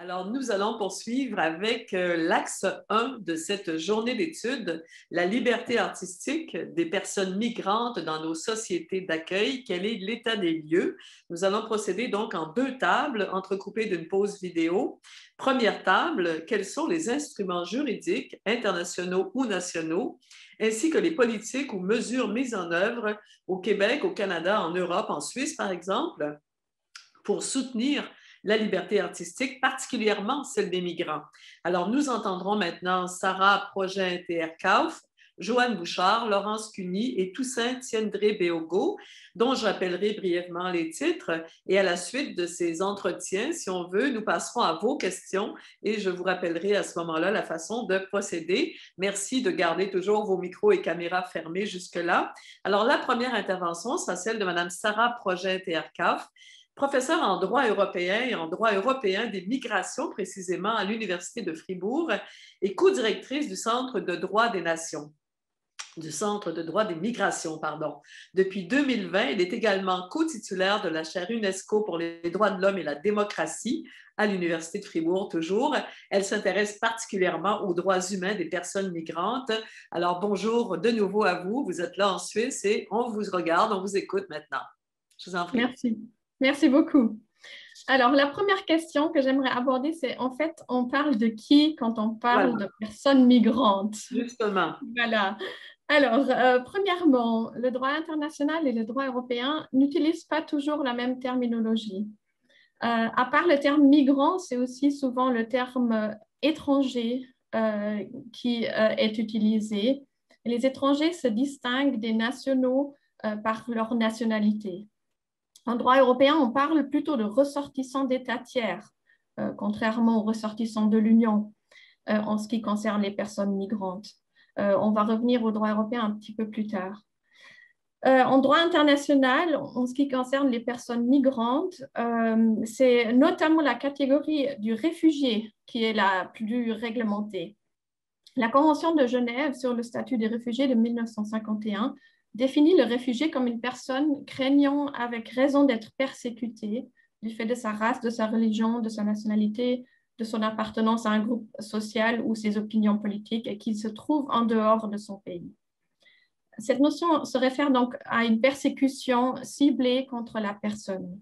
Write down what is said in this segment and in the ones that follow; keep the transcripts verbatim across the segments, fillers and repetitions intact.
Alors, nous allons poursuivre avec euh, l'axe un de cette journée d'études, la liberté artistique des personnes migrantes dans nos sociétés d'accueil. Quel est l'état des lieux? Nous allons procéder donc en deux tables entrecoupées d'une pause vidéo. Première table, quels sont les instruments juridiques internationaux ou nationaux, ainsi que les politiques ou mesures mises en œuvre au Québec, au Canada, en Europe, en Suisse, par exemple, pour soutenir la liberté artistique, particulièrement celle des migrants. Alors, nous entendrons maintenant Sarah Projet-T R Kauf, Joanne Bouchard, Laurence Cuny et Toussaint Tiendré-Béogo, dont je rappellerai brièvement les titres. Et à la suite de ces entretiens, si on veut, nous passerons à vos questions et je vous rappellerai à ce moment-là la façon de procéder. Merci de garder toujours vos micros et caméras fermés jusque-là. Alors, la première intervention sera celle de Mme Sarah Projet-T R Kauf, professeure en droit européen et en droit européen des migrations, précisément à l'Université de Fribourg, et co-directrice du Centre de droit des nations, du Centre de droit des migrations, pardon. Depuis deux mille vingt, elle est également co-titulaire de la chaire UNESCO pour les droits de l'homme et la démocratie à l'Université de Fribourg, toujours. Elle s'intéresse particulièrement aux droits humains des personnes migrantes. Alors, bonjour de nouveau à vous. Vous êtes là en Suisse et on vous regarde, on vous écoute maintenant. Je vous en prie. Merci. Merci beaucoup. Alors, la première question que j'aimerais aborder, c'est en fait, on parle de qui quand on parle voilà. de personnes migrantes? Justement. Voilà. Alors, euh, premièrement, le droit international et le droit européen n'utilisent pas toujours la même terminologie. Euh, à part le terme migrant, c'est aussi souvent le terme étranger euh, qui euh, est utilisé. Les étrangers se distinguent des nationaux euh, par leur nationalité. En droit européen, on parle plutôt de ressortissants d'États tiers, euh, contrairement aux ressortissants de l'Union euh, en ce qui concerne les personnes migrantes. Euh, on va revenir au droit européen un petit peu plus tard. Euh, en droit international, en ce qui concerne les personnes migrantes, euh, c'est notamment la catégorie du réfugié qui est la plus réglementée. La Convention de Genève sur le statut des réfugiés de mille neuf cent cinquante et un définit le réfugié comme une personne craignant avec raison d'être persécutée du fait de sa race, de sa religion, de sa nationalité, de son appartenance à un groupe social ou ses opinions politiques et qui se trouve en dehors de son pays. Cette notion se réfère donc à une persécution ciblée contre la personne.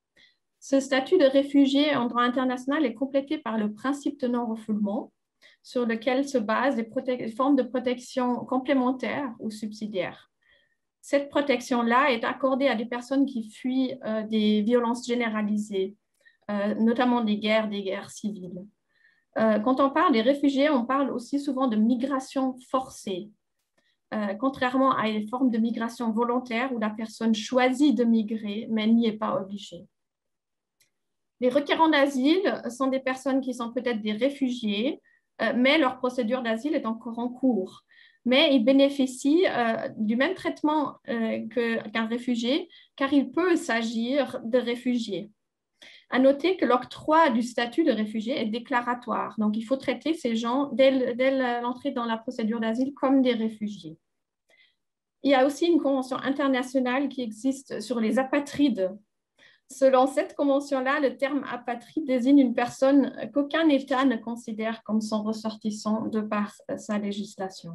Ce statut de réfugié en droit international est complété par le principe de non-refoulement, sur lequel se basent des, des formes de protection complémentaires ou subsidiaires. Cette protection-là est accordée à des personnes qui fuient euh, des violences généralisées, euh, notamment des guerres, des guerres civiles. Euh, quand on parle des réfugiés, on parle aussi souvent de migration forcée, euh, contrairement à une forme de migration volontaire où la personne choisit de migrer, mais n'y est pas obligée. Les requérants d'asile sont des personnes qui sont peut-être des réfugiés, euh, mais leur procédure d'asile est encore en cours. Mais ils bénéficient euh, du même traitement euh, que, qu'un réfugié, car il peut s'agir de réfugiés. À noter que l'octroi du statut de réfugié est déclaratoire, donc il faut traiter ces gens dès, dès l'entrée dans la procédure d'asile comme des réfugiés. Il y a aussi une convention internationale qui existe sur les apatrides. Selon cette convention-là, le terme apatride désigne une personne qu'aucun État ne considère comme son ressortissant de par sa législation.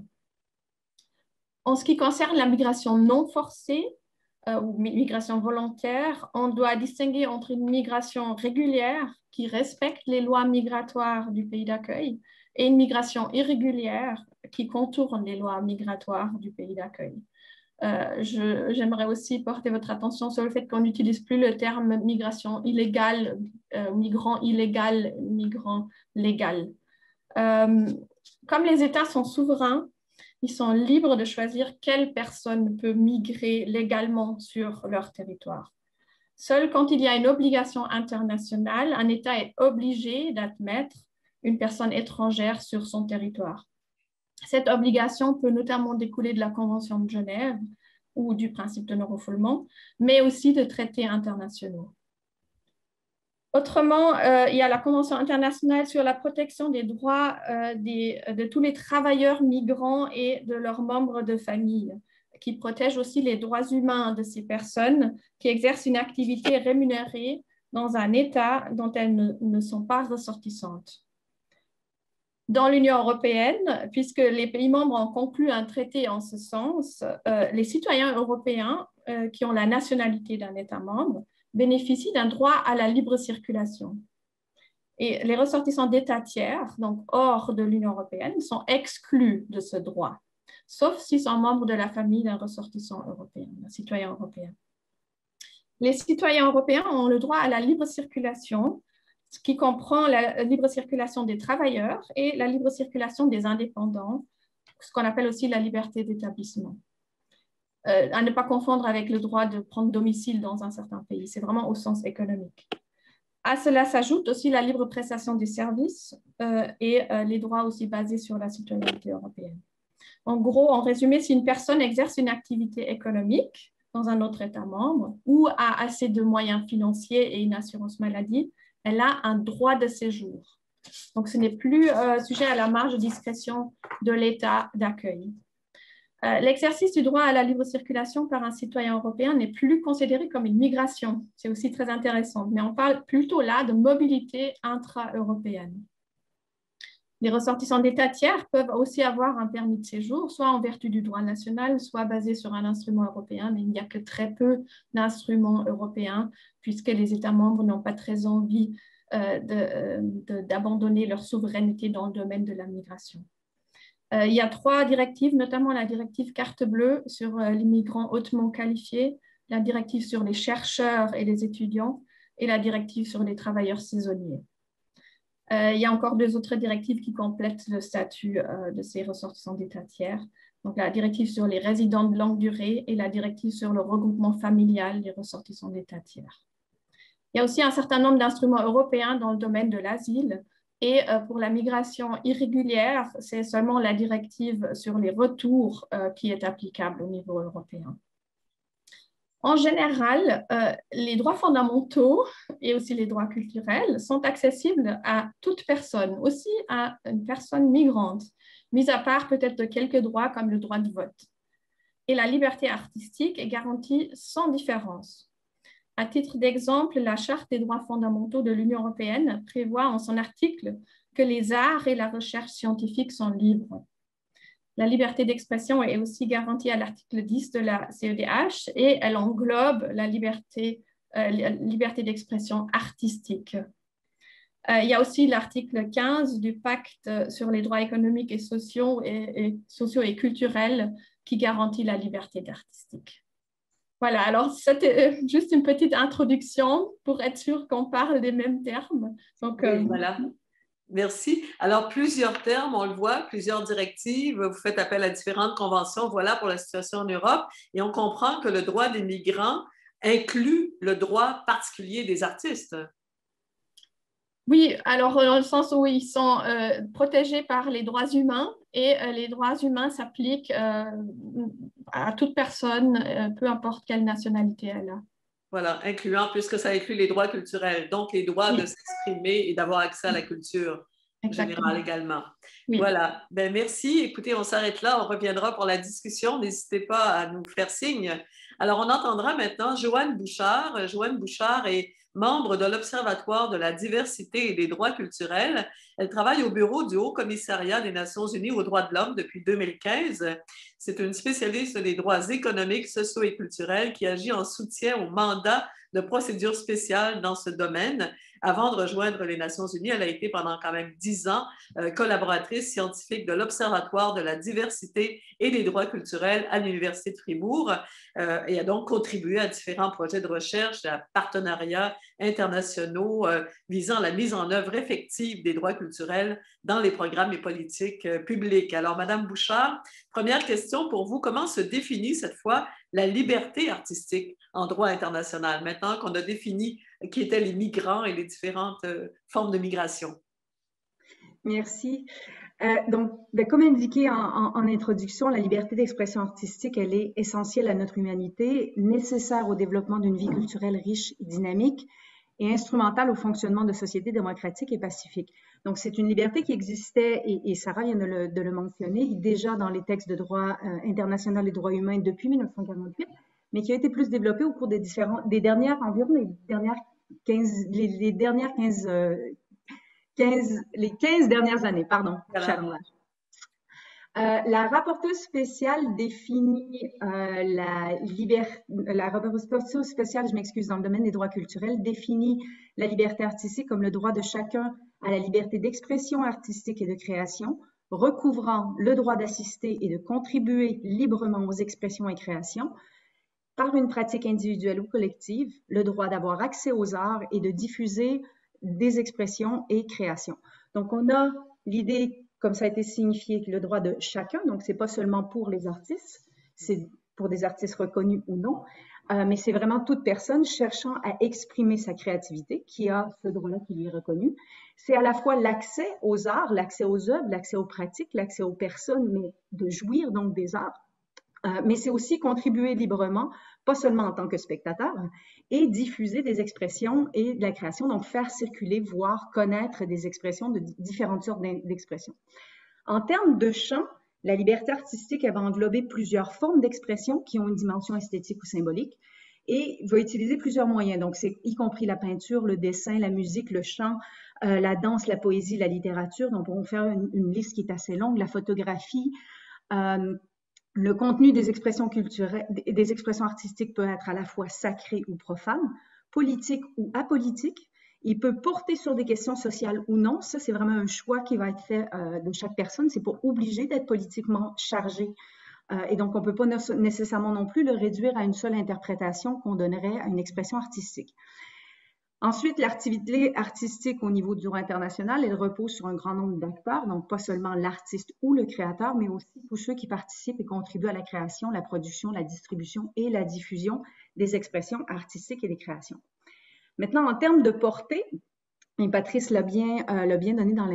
En ce qui concerne la migration non forcée euh, ou migration volontaire, on doit distinguer entre une migration régulière qui respecte les lois migratoires du pays d'accueil et une migration irrégulière qui contourne les lois migratoires du pays d'accueil. Euh, je, j'aimerais aussi porter votre attention sur le fait qu'on n'utilise plus le terme migration illégale, euh, migrant illégal, migrant légal. Euh, comme les États sont souverains, ils sont libres de choisir quelle personne peut migrer légalement sur leur territoire. Seul quand il y a une obligation internationale, un État est obligé d'admettre une personne étrangère sur son territoire. Cette obligation peut notamment découler de la Convention de Genève ou du principe de non-refoulement, mais aussi de traités internationaux. Autrement, euh, il y a la Convention internationale sur la protection des droits euh, des, de tous les travailleurs migrants et de leurs membres de famille, qui protège aussi les droits humains de ces personnes qui exercent une activité rémunérée dans un État dont elles ne, ne sont pas ressortissantes. Dans l'Union européenne, puisque les pays membres ont conclu un traité en ce sens, euh, les citoyens européens euh, qui ont la nationalité d'un État membre bénéficient d'un droit à la libre circulation. Et les ressortissants d'États tiers, donc hors de l'Union européenne, sont exclus de ce droit, sauf s'ils sont membres de la famille d'un ressortissant européen, d'un citoyen européen. Les citoyens européens ont le droit à la libre circulation, ce qui comprend la libre circulation des travailleurs et la libre circulation des indépendants, ce qu'on appelle aussi la liberté d'établissement. Euh, à ne pas confondre avec le droit de prendre domicile dans un certain pays, c'est vraiment au sens économique. À cela s'ajoute aussi la libre prestation des services euh, et euh, les droits aussi basés sur la citoyenneté européenne. En gros, en résumé, si une personne exerce une activité économique dans un autre État membre ou a assez de moyens financiers et une assurance maladie, elle a un droit de séjour. Donc, ce n'est plus euh, sujet à la marge de discrétion de l'État d'accueil. Euh, l'exercice du droit à la libre circulation par un citoyen européen n'est plus considéré comme une migration. C'est aussi très intéressant, mais on parle plutôt là de mobilité intra-européenne. Les ressortissants d'États tiers peuvent aussi avoir un permis de séjour, soit en vertu du droit national, soit basé sur un instrument européen, mais il n'y a que très peu d'instruments européens, puisque les États membres n'ont pas très envie euh, d'abandonner leur souveraineté dans le domaine de la migration. Euh, il y a trois directives, notamment la directive carte bleue sur euh, les migrants hautement qualifiés, la directive sur les chercheurs et les étudiants et la directive sur les travailleurs saisonniers. Euh, il y a encore deux autres directives qui complètent le statut euh, de ces ressortissants d'État tiers. Donc, la directive sur les résidents de longue durée et la directive sur le regroupement familial des ressortissants d'État tiers. Il y a aussi un certain nombre d'instruments européens dans le domaine de l'asile. Et euh, pour la migration irrégulière, c'est seulement la directive sur les retours euh, qui est applicable au niveau européen. En général, euh, les droits fondamentaux et aussi les droits culturels sont accessibles à toute personne, aussi à une personne migrante, mis à part peut-être quelques droits comme le droit de vote. Et la liberté artistique est garantie sans différence. À titre d'exemple, la Charte des droits fondamentaux de l'Union européenne prévoit en son article que les arts et la recherche scientifique sont libres. La liberté d'expression est aussi garantie à l'article dix de la C E D H et elle englobe la liberté, euh, la liberté d'expression artistique. Euh, il y a aussi l'article quinze du pacte sur les droits économiques et sociaux et, et, sociaux et culturels qui garantit la liberté artistique. Voilà, alors c'était juste une petite introduction pour être sûr qu'on parle des mêmes termes. Donc, oui, euh, voilà. Merci. Alors, plusieurs termes, on le voit, plusieurs directives, vous faites appel à différentes conventions, voilà pour la situation en Europe, et on comprend que le droit des migrants inclut le droit particulier des artistes. Oui, alors dans le sens où ils sont euh, protégés par les droits humains et euh, les droits humains s'appliquent euh, à toute personne, euh, peu importe quelle nationalité elle a. Voilà, incluant, puisque ça inclut les droits culturels, donc les droits Oui. de s'exprimer et d'avoir accès à la culture générale également. Oui. Voilà, ben, merci. Écoutez, on s'arrête là, on reviendra pour la discussion. N'hésitez pas à nous faire signe. Alors, on entendra maintenant Joanne Bouchard. Joanne Bouchard est membre de l'Observatoire de la diversité et des droits culturels. Elle travaille au bureau du Haut-Commissariat des Nations unies aux droits de l'homme depuis deux mille quinze. C'est une spécialiste des droits économiques, sociaux et culturels qui agit en soutien au mandat de procédure spéciale dans ce domaine. Avant de rejoindre les Nations unies, elle a été pendant quand même dix ans euh, collaboratrice scientifique de l'Observatoire de la diversité et des droits culturels à l'Université de Fribourg euh, et a donc contribué à différents projets de recherche, à partenariats internationaux euh, visant la mise en œuvre effective des droits culturels dans les programmes et politiques euh, publiques. Alors, Madame Bouchard, première question pour vous, comment se définit cette fois la liberté artistique en droit international, maintenant qu'on a défini qui étaient les migrants et les différentes euh, formes de migration? Merci. Euh, donc, ben, comme indiqué en, en, en introduction, la liberté d'expression artistique, elle est essentielle à notre humanité, nécessaire au développement d'une vie culturelle riche et dynamique et instrumentale au fonctionnement de sociétés démocratiques et pacifiques. Donc, c'est une liberté qui existait, et, et Sarah vient de le, de le mentionner, déjà dans les textes de droit euh, international des droits humains depuis mille neuf cent quarante-huit, mais qui a été plus développée au cours des, différents, des dernières, environ les dernières quinze, les, les dernières quinze, euh, quinze, les quinze dernières années, pardon, voilà. Euh, la rapporteuse spéciale définit euh, la liberté, la rapporteuse spéciale, je m'excuse, dans le domaine des droits culturels, définit la liberté artistique comme le droit de chacun à la liberté d'expression artistique et de création, recouvrant le droit d'assister et de contribuer librement aux expressions et créations, par une pratique individuelle ou collective, le droit d'avoir accès aux arts et de diffuser des expressions et créations. Donc, on a l'idée, comme ça a été signifié, que le droit de chacun, donc c'est pas seulement pour les artistes, c'est pour des artistes reconnus ou non, euh, mais c'est vraiment toute personne cherchant à exprimer sa créativité qui a ce droit-là qui lui est reconnu. C'est à la fois l'accès aux arts, l'accès aux œuvres, l'accès aux pratiques, l'accès aux personnes, mais de jouir donc des arts. Euh, mais c'est aussi contribuer librement, pas seulement en tant que spectateur, et diffuser des expressions et de la création, donc faire circuler, voir, connaître des expressions de différentes sortes d'expressions. En termes de champ, la liberté artistique, elle va englober plusieurs formes d'expression qui ont une dimension esthétique ou symbolique et va utiliser plusieurs moyens. Donc, c'est y compris la peinture, le dessin, la musique, le chant, euh, la danse, la poésie, la littérature. Donc, on va faire une, une liste qui est assez longue, la photographie. Euh, le contenu des expressions culturelles, des expressions artistiques peut être à la fois sacré ou profane, politique ou apolitique. Il peut porter sur des questions sociales ou non. Ça, c'est vraiment un choix qui va être fait euh, de chaque personne. C'est pas obligé d'être politiquement chargé. Euh, et donc, on peut pas nécessairement non plus le réduire à une seule interprétation qu'on donnerait à une expression artistique. Ensuite, l'activité artistique au niveau du droit international, elle repose sur un grand nombre d'acteurs, donc pas seulement l'artiste ou le créateur, mais aussi tous ceux qui participent et contribuent à la création, la production, la distribution et la diffusion des expressions artistiques et des créations. Maintenant, en termes de portée, et Patrice l'a bien, euh, l'a bien donné dans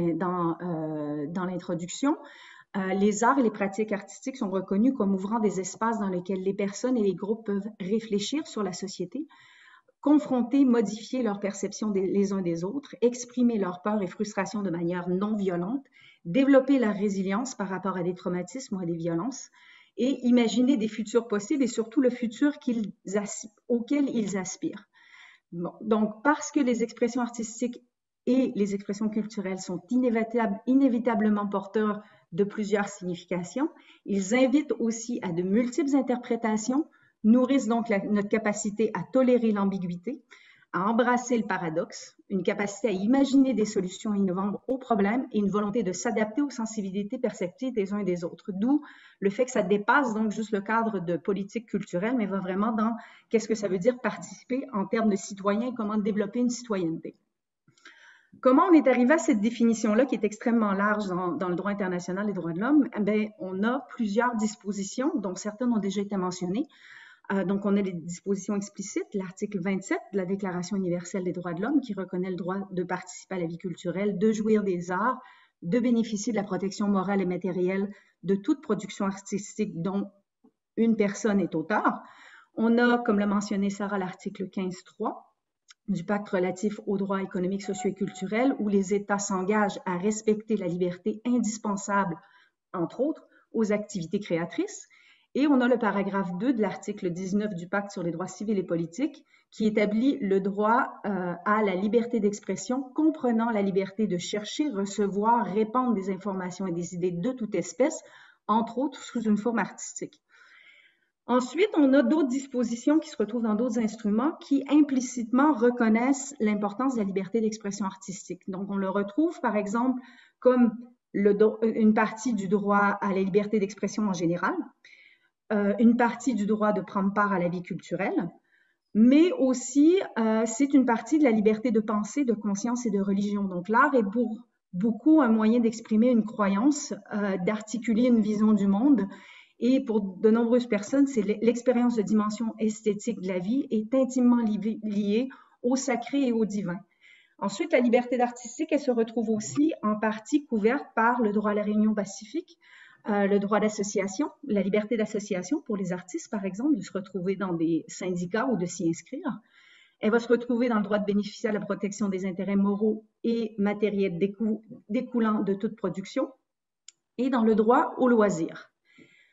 l'introduction, euh, euh, les arts et les pratiques artistiques sont reconnus comme ouvrant des espaces dans lesquels les personnes et les groupes peuvent réfléchir sur la société, confronter, modifier leur perception des, les uns des autres, exprimer leurs peurs et frustrations de manière non violente, développer la résilience par rapport à des traumatismes ou à des violences, et imaginer des futurs possibles et surtout le futur qu'ils auquel ils aspirent. Bon, donc, parce que les expressions artistiques et les expressions culturelles sont inévitable, inévitablement porteurs de plusieurs significations, ils invitent aussi à de multiples interprétations, nourrissent donc la, notre capacité à tolérer l'ambiguïté, à embrasser le paradoxe, une capacité à imaginer des solutions innovantes aux problèmes et une volonté de s'adapter aux sensibilités perceptives des uns et des autres. D'où le fait que ça dépasse donc juste le cadre de politique culturelle, mais va vraiment dans qu'est-ce que ça veut dire participer en termes de citoyen et comment développer une citoyenneté. Comment on est arrivé à cette définition-là qui est extrêmement large dans, dans le droit international des droits de l'homme? Eh bien, on a plusieurs dispositions, dont certaines ont déjà été mentionnées. Euh, donc, on a les dispositions explicites, l'article vingt-sept de la Déclaration universelle des droits de l'homme qui reconnaît le droit de participer à la vie culturelle, de jouir des arts, de bénéficier de la protection morale et matérielle de toute production artistique dont une personne est auteur. On a, comme l'a mentionné Sarah, l'article quinze trois du pacte relatif aux droits économiques, sociaux et culturels où les États s'engagent à respecter la liberté indispensable, entre autres, aux activités créatrices. Et on a le paragraphe deux de l'article dix-neuf du pacte sur les droits civils et politiques qui établit le droit euh, à la liberté d'expression comprenant la liberté de chercher, recevoir, répandre des informations et des idées de toute espèce, entre autres sous une forme artistique. Ensuite, on a d'autres dispositions qui se retrouvent dans d'autres instruments qui implicitement reconnaissent l'importance de la liberté d'expression artistique. Donc, on le retrouve par exemple comme le, une partie du droit à la liberté d'expression en général, Euh, une partie du droit de prendre part à la vie culturelle, mais aussi euh, c'est une partie de la liberté de pensée, de conscience et de religion. Donc l'art est pour beaucoup un moyen d'exprimer une croyance, euh, d'articuler une vision du monde, et pour de nombreuses personnes, c'est l'expérience de dimension esthétique de la vie est intimement li liée au sacré et au divin. Ensuite, la liberté d'artistique, elle se retrouve aussi en partie couverte par le droit à la réunion pacifique, Euh, le droit d'association, la liberté d'association pour les artistes, par exemple, de se retrouver dans des syndicats ou de s'y inscrire. Elle va se retrouver dans le droit de bénéficier à la protection des intérêts moraux et matériels décou découlant de toute production et dans le droit au loisir.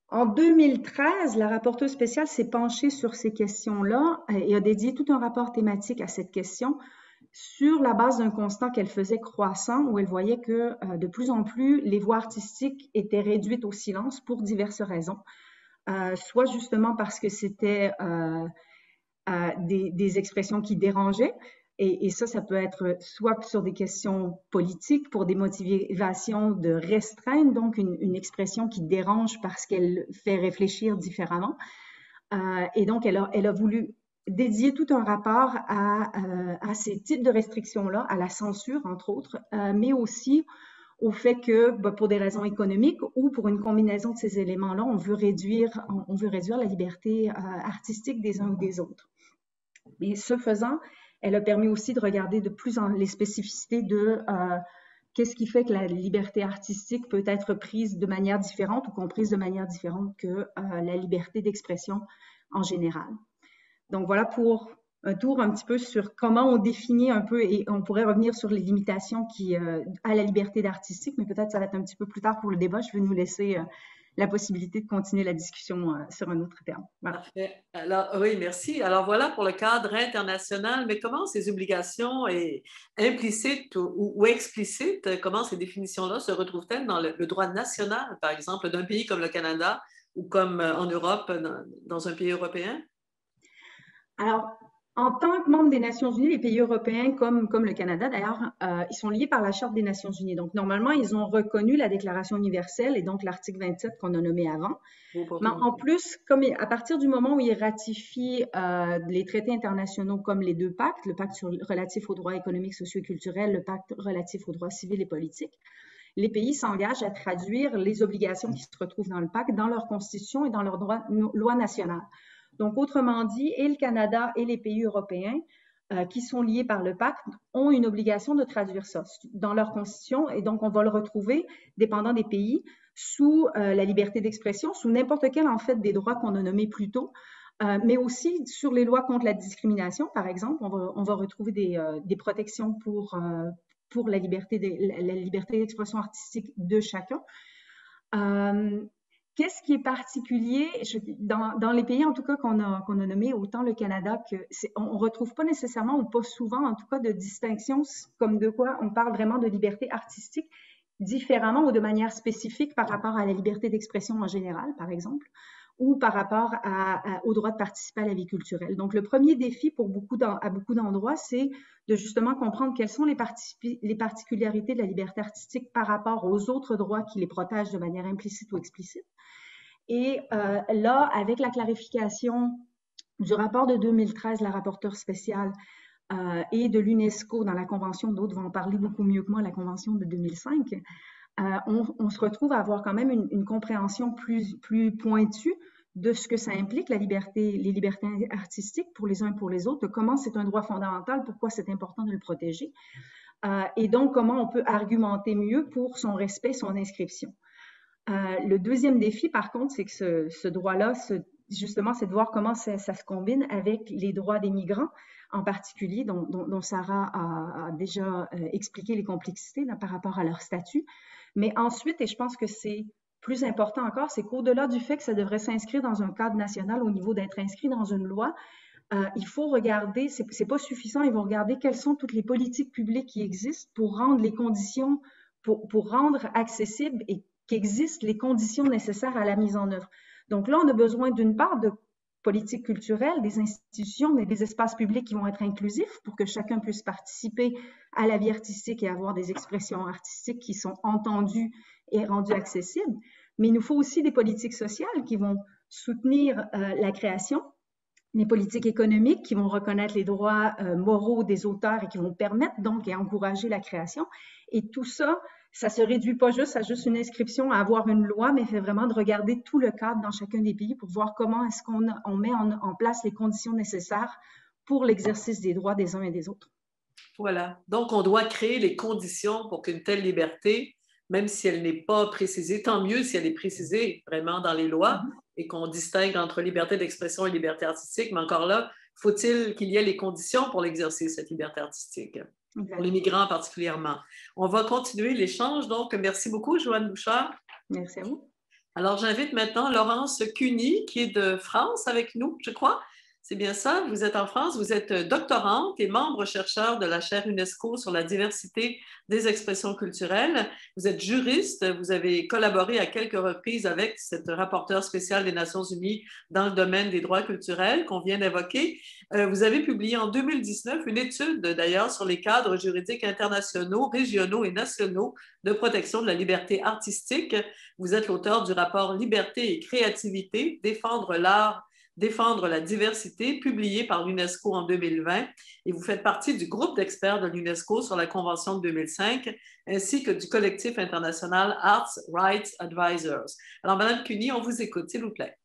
En deux mille treize, la rapporteure spéciale s'est penchée sur ces questions-là et a dédié tout un rapport thématique à cette question sur la base d'un constat qu'elle faisait croissant, où elle voyait que euh, de plus en plus, les voix artistiques étaient réduites au silence pour diverses raisons. Euh, soit justement parce que c'était euh, euh, des, des expressions qui dérangeaient, et, et ça, ça peut être soit sur des questions politiques, pour des motivations de restreindre, donc une, une expression qui dérange parce qu'elle fait réfléchir différemment. Euh, et donc, elle a, elle a voulu dédier tout un rapport à, euh, à ces types de restrictions-là, à la censure, entre autres, euh, mais aussi au fait que, ben, pour des raisons économiques ou pour une combinaison de ces éléments-là, on veut réduire, on, on veut réduire la liberté euh, artistique des uns ou des autres. Mais ce faisant, elle a permis aussi de regarder de plus en les spécificités de euh, qu'est-ce qui fait que la liberté artistique peut être prise de manière différente ou comprise de manière différente que euh, la liberté d'expression en général. Donc voilà pour un tour un petit peu sur comment on définit un peu, et on pourrait revenir sur les limitations qui, euh, à la liberté d'artistique, mais peut-être ça va être un petit peu plus tard pour le débat. Je vais nous laisser euh, la possibilité de continuer la discussion euh, sur un autre terme. Voilà. Parfait. Alors, oui, merci. Alors voilà pour le cadre international, mais comment ces obligations et implicites ou, ou explicites, comment ces définitions-là se retrouvent-elles dans le, le droit national, par exemple, d'un pays comme le Canada ou comme euh, en Europe, dans, dans un pays européen? Alors, en tant que membre des Nations Unies, les pays européens, comme, comme le Canada d'ailleurs, euh, ils sont liés par la Charte des Nations Unies. Donc, normalement, ils ont reconnu la Déclaration universelle et donc l'article vingt-sept qu'on a nommé avant. Mais en plus, comme à partir du moment où ils ratifient euh, les traités internationaux comme les deux pactes, le pacte sur, relatif aux droits économiques, sociaux et culturels, le pacte relatif aux droits civils et politiques, les pays s'engagent à traduire les obligations qui se retrouvent dans le pacte dans leur constitution et dans leurs droits, lois nationales. Donc, autrement dit, et le Canada et les pays européens euh, qui sont liés par le pacte ont une obligation de traduire ça dans leur constitution. Et donc, on va le retrouver, dépendant des pays, sous euh, la liberté d'expression, sous n'importe quel, en fait, des droits qu'on a nommés plus tôt, euh, mais aussi sur les lois contre la discrimination, par exemple. On va, on va retrouver des, euh, des protections pour, euh, pour la liberté de, la liberté d'expression artistique de chacun. Euh, Qu'est-ce qui est particulier je, dans, dans les pays, en tout cas, qu'on a, qu'on a nommés, autant le Canada, que on ne retrouve pas nécessairement, ou pas souvent, en tout cas, de distinction, comme de quoi on parle vraiment de liberté artistique, différemment ou de manière spécifique par rapport à la liberté d'expression en général, par exemple, ou par rapport à, à, au droit de participer à la vie culturelle. Donc, le premier défi pour beaucoup à beaucoup d'endroits, c'est de justement comprendre quelles sont les, partic les particularités de la liberté artistique par rapport aux autres droits qui les protègent de manière implicite ou explicite. Et euh, là, avec la clarification du rapport de deux mille treize, la rapporteure spéciale, euh, et de l'UNESCO dans la Convention, d'autres vont en parler beaucoup mieux que moi, la Convention de deux mille cinq, euh, on, on se retrouve à avoir quand même une, une compréhension plus, plus pointue de ce que ça implique, la liberté, les libertés artistiques pour les uns et pour les autres, de comment c'est un droit fondamental, pourquoi c'est important de le protéger, euh, et donc comment on peut argumenter mieux pour son respect, son inscription. Euh, le deuxième défi, par contre, c'est que ce, ce droit-là, ce, justement, c'est de voir comment ça, ça se combine avec les droits des migrants, en particulier, dont, dont, dont Sarah a, a déjà euh, expliqué les complexités là, par rapport à leur statut. Mais ensuite, et je pense que c'est plus important encore, c'est qu'au-delà du fait que ça devrait s'inscrire dans un cadre national au niveau d'être inscrit dans une loi, euh, il faut regarder, c'est, c'est pas suffisant, il faut regarder quelles sont toutes les politiques publiques qui existent pour rendre les conditions, pour, pour rendre accessible et qu'existent les conditions nécessaires à la mise en œuvre. Donc là, on a besoin d'une part de politiques culturelles, des institutions, mais des espaces publics qui vont être inclusifs pour que chacun puisse participer à la vie artistique et avoir des expressions artistiques qui sont entendues et rendues accessibles. Mais il nous faut aussi des politiques sociales qui vont soutenir euh, la création, des politiques économiques qui vont reconnaître les droits euh, moraux des auteurs et qui vont permettre donc et encourager la création. Et tout ça, ça se réduit pas juste à juste une inscription, à avoir une loi, mais fait vraiment de regarder tout le cadre dans chacun des pays pour voir comment est-ce qu'on on met en, en place les conditions nécessaires pour l'exercice des droits des uns et des autres. Voilà. Donc, on doit créer les conditions pour qu'une telle liberté, même si elle n'est pas précisée, tant mieux si elle est précisée vraiment dans les lois mm-hmm. et qu'on distingue entre liberté d'expression et liberté artistique, mais encore là, faut-il qu'il y ait les conditions pour l'exercer, cette liberté artistique? Pour les migrants particulièrement. On va continuer l'échange. Donc, merci beaucoup, Joanne Bouchard. Merci à vous. Alors, j'invite maintenant Laurence Cuny, qui est de France avec nous, je crois. C'est bien ça, vous êtes en France, vous êtes doctorante et membre chercheur de la chaire UNESCO sur la diversité des expressions culturelles. Vous êtes juriste, vous avez collaboré à quelques reprises avec cette rapporteure spéciale des Nations Unies dans le domaine des droits culturels qu'on vient d'évoquer. Vous avez publié en deux mille dix-neuf une étude d'ailleurs sur les cadres juridiques internationaux, régionaux et nationaux de protection de la liberté artistique. Vous êtes l'auteur du rapport Liberté et créativité, défendre l'art, défendre la diversité, publié par l'UNESCO en deux mille vingt, et vous faites partie du groupe d'experts de l'UNESCO sur la Convention de deux mille cinq, ainsi que du collectif international Arts Rights Advisors. Alors, Madame Cuny, on vous écoute, s'il vous plaît.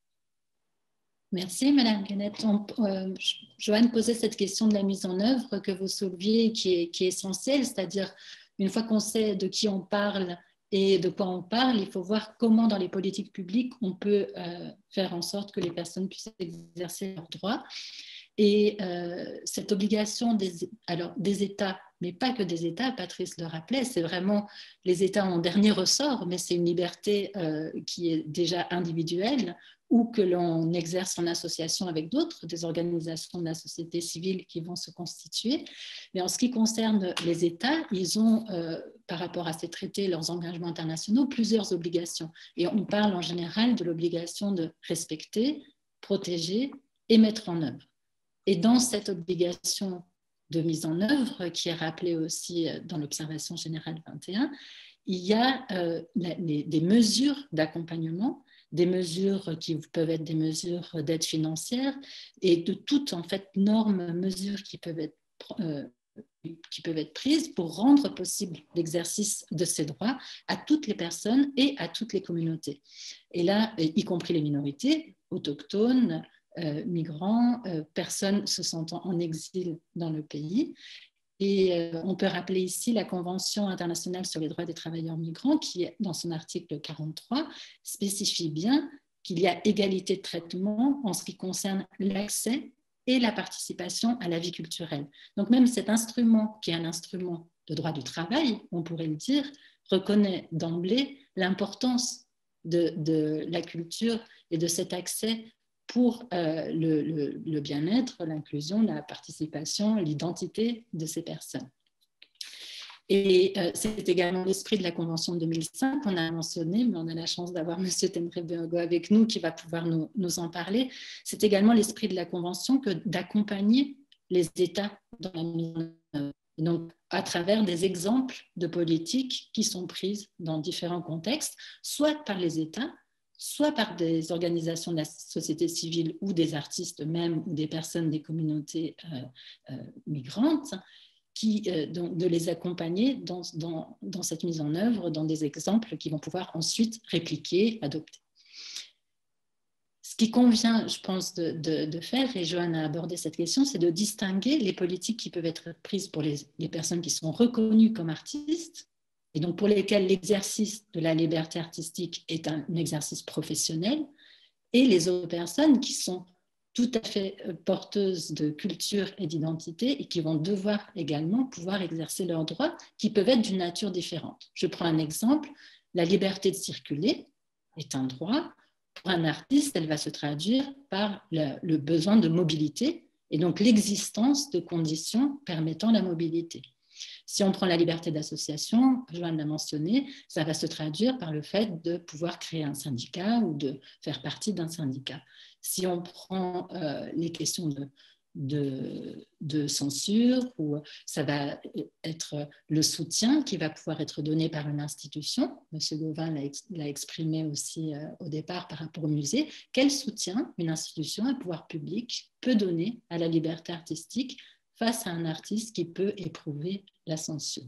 Merci, Madame Guenette. Euh, Joanne posait cette question de la mise en œuvre que vous souleviez, qui est, qui est essentielle, c'est-à-dire une fois qu'on sait de qui on parle et de quoi on parle, il faut voir comment dans les politiques publiques on peut euh, faire en sorte que les personnes puissent exercer leurs droits. Et euh, cette obligation des, alors, des États, mais pas que des États, Patrice le rappelait, c'est vraiment les États en dernier ressort, mais c'est une liberté euh, qui est déjà individuelle, ou que l'on exerce en association avec d'autres, des organisations de la société civile qui vont se constituer. Mais en ce qui concerne les États, ils ont, euh, par rapport à ces traités, leurs engagements internationaux, plusieurs obligations. Et on parle en général de l'obligation de respecter, protéger et mettre en œuvre. Et dans cette obligation de mise en œuvre, qui est rappelée aussi dans l'Observation générale vingt et un, il y a euh, les, des mesures d'accompagnement, des mesures qui peuvent être des mesures d'aide financière et de toutes en fait normes, mesures qui peuvent être, euh, qui peuvent être prises pour rendre possible l'exercice de ces droits à toutes les personnes et à toutes les communautés. Et là, y compris les minorités autochtones, euh, migrants, euh, personnes se sentant en exil dans le pays. Et euh, on peut rappeler ici la Convention internationale sur les droits des travailleurs migrants qui, dans son article quarante-trois, spécifie bien qu'il y a égalité de traitement en ce qui concerne l'accès et la participation à la vie culturelle. Donc même cet instrument, qui est un instrument de droit du travail, on pourrait le dire, reconnaît d'emblée l'importance de, de la culture et de cet accès pour euh, le, le, le bien-être, l'inclusion, la participation, l'identité de ces personnes. Et euh, c'est également l'esprit de la Convention de deux mille cinq qu'on a mentionné, mais on a la chance d'avoir M. Tenre Bengo avec nous qui va pouvoir nous, nous en parler. C'est également l'esprit de la Convention que d'accompagner les États dans la mise en œuvre. Donc, à travers des exemples de politiques qui sont prises dans différents contextes, soit par les États, soit par des organisations de la société civile ou des artistes même ou des personnes des communautés euh, euh, migrantes, qui, euh, donc, de les accompagner dans, dans, dans cette mise en œuvre, dans des exemples qui vont pouvoir ensuite répliquer, adopter. Ce qui convient, je pense, de, de, de faire, et Joanne a abordé cette question, c'est de distinguer les politiques qui peuvent être prises pour les, les personnes qui sont reconnues comme artistes, et donc pour lesquels l'exercice de la liberté artistique est un, un exercice professionnel, et les autres personnes qui sont tout à fait porteuses de culture et d'identité et qui vont devoir également pouvoir exercer leurs droits qui peuvent être d'une nature différente. Je prends un exemple, la liberté de circuler est un droit. Pour un artiste, elle va se traduire par le, le besoin de mobilité et donc l'existence de conditions permettant la mobilité. Si on prend la liberté d'association, Joanne l'a mentionné, ça va se traduire par le fait de pouvoir créer un syndicat ou de faire partie d'un syndicat. Si on prend euh, les questions de, de, de censure, ou ça va être le soutien qui va pouvoir être donné par une institution, M. Gauvin l'a exprimé aussi euh, au départ par rapport au musée, quel soutien une institution, un pouvoir public peut donner à la liberté artistique face à un artiste qui peut éprouver la censure.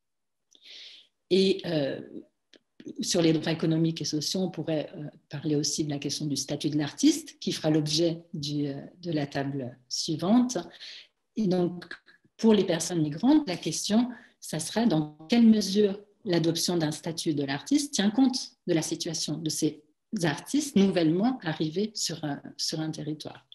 Et euh, sur les droits économiques et sociaux, on pourrait euh, parler aussi de la question du statut de l'artiste, qui fera l'objet euh, de la table suivante. Et donc, pour les personnes migrantes, la question, ça sera dans quelle mesure l'adoption d'un statut de l'artiste tient compte de la situation de ces artistes nouvellement arrivés sur un, sur un territoire.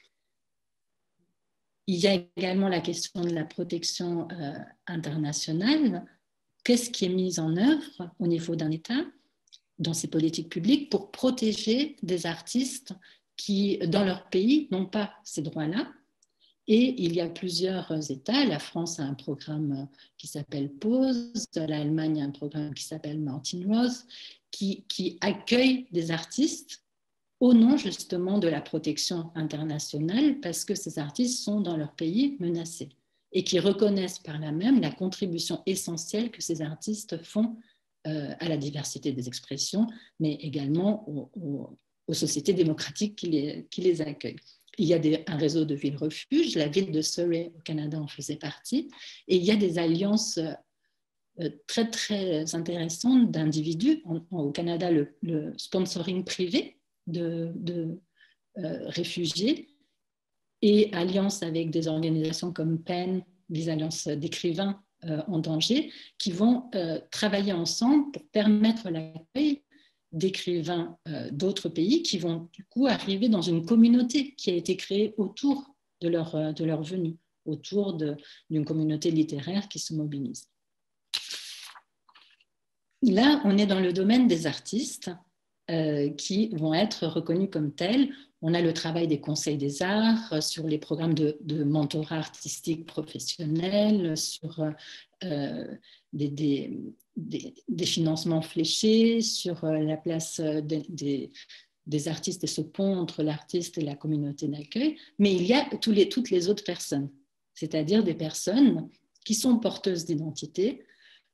Il y a également la question de la protection euh, internationale. Qu'est-ce qui est mis en œuvre au niveau d'un État dans ces politiques publiques pour protéger des artistes qui, dans leur pays, n'ont pas ces droits-là. Et il y a plusieurs États. La France a un programme qui s'appelle Pause, l'Allemagne a un programme qui s'appelle Martin Rose, qui, qui accueille des artistes au nom justement de la protection internationale, parce que ces artistes sont dans leur pays menacés et qui reconnaissent par là même la contribution essentielle que ces artistes font euh, à la diversité des expressions, mais également aux, aux, aux sociétés démocratiques qui les, qui les accueillent. Il y a des, un réseau de villes-refuges, la ville de Surrey au Canada en faisait partie, et il y a des alliances euh, très, très intéressantes d'individus. En, en, au Canada, le, le sponsoring privé de, de euh, réfugiés et alliances avec des organisations comme P E N, des alliances d'écrivains euh, en danger, qui vont euh, travailler ensemble pour permettre l'accueil d'écrivains euh, d'autres pays qui vont du coup arriver dans une communauté qui a été créée autour de leur, euh, de leur venue, autour d'une communauté littéraire qui se mobilise. Là, on est dans le domaine des artistes euh, qui vont être reconnus comme tels. On a le travail des conseils des arts euh, sur les programmes de, de mentorat artistique professionnel, sur euh, des, des, des, des financements fléchés, sur euh, la place des, des, des artistes et ce pont entre l'artiste et la communauté d'accueil. Mais il y a tous les, toutes les autres personnes, c'est-à-dire des personnes qui sont porteuses d'identité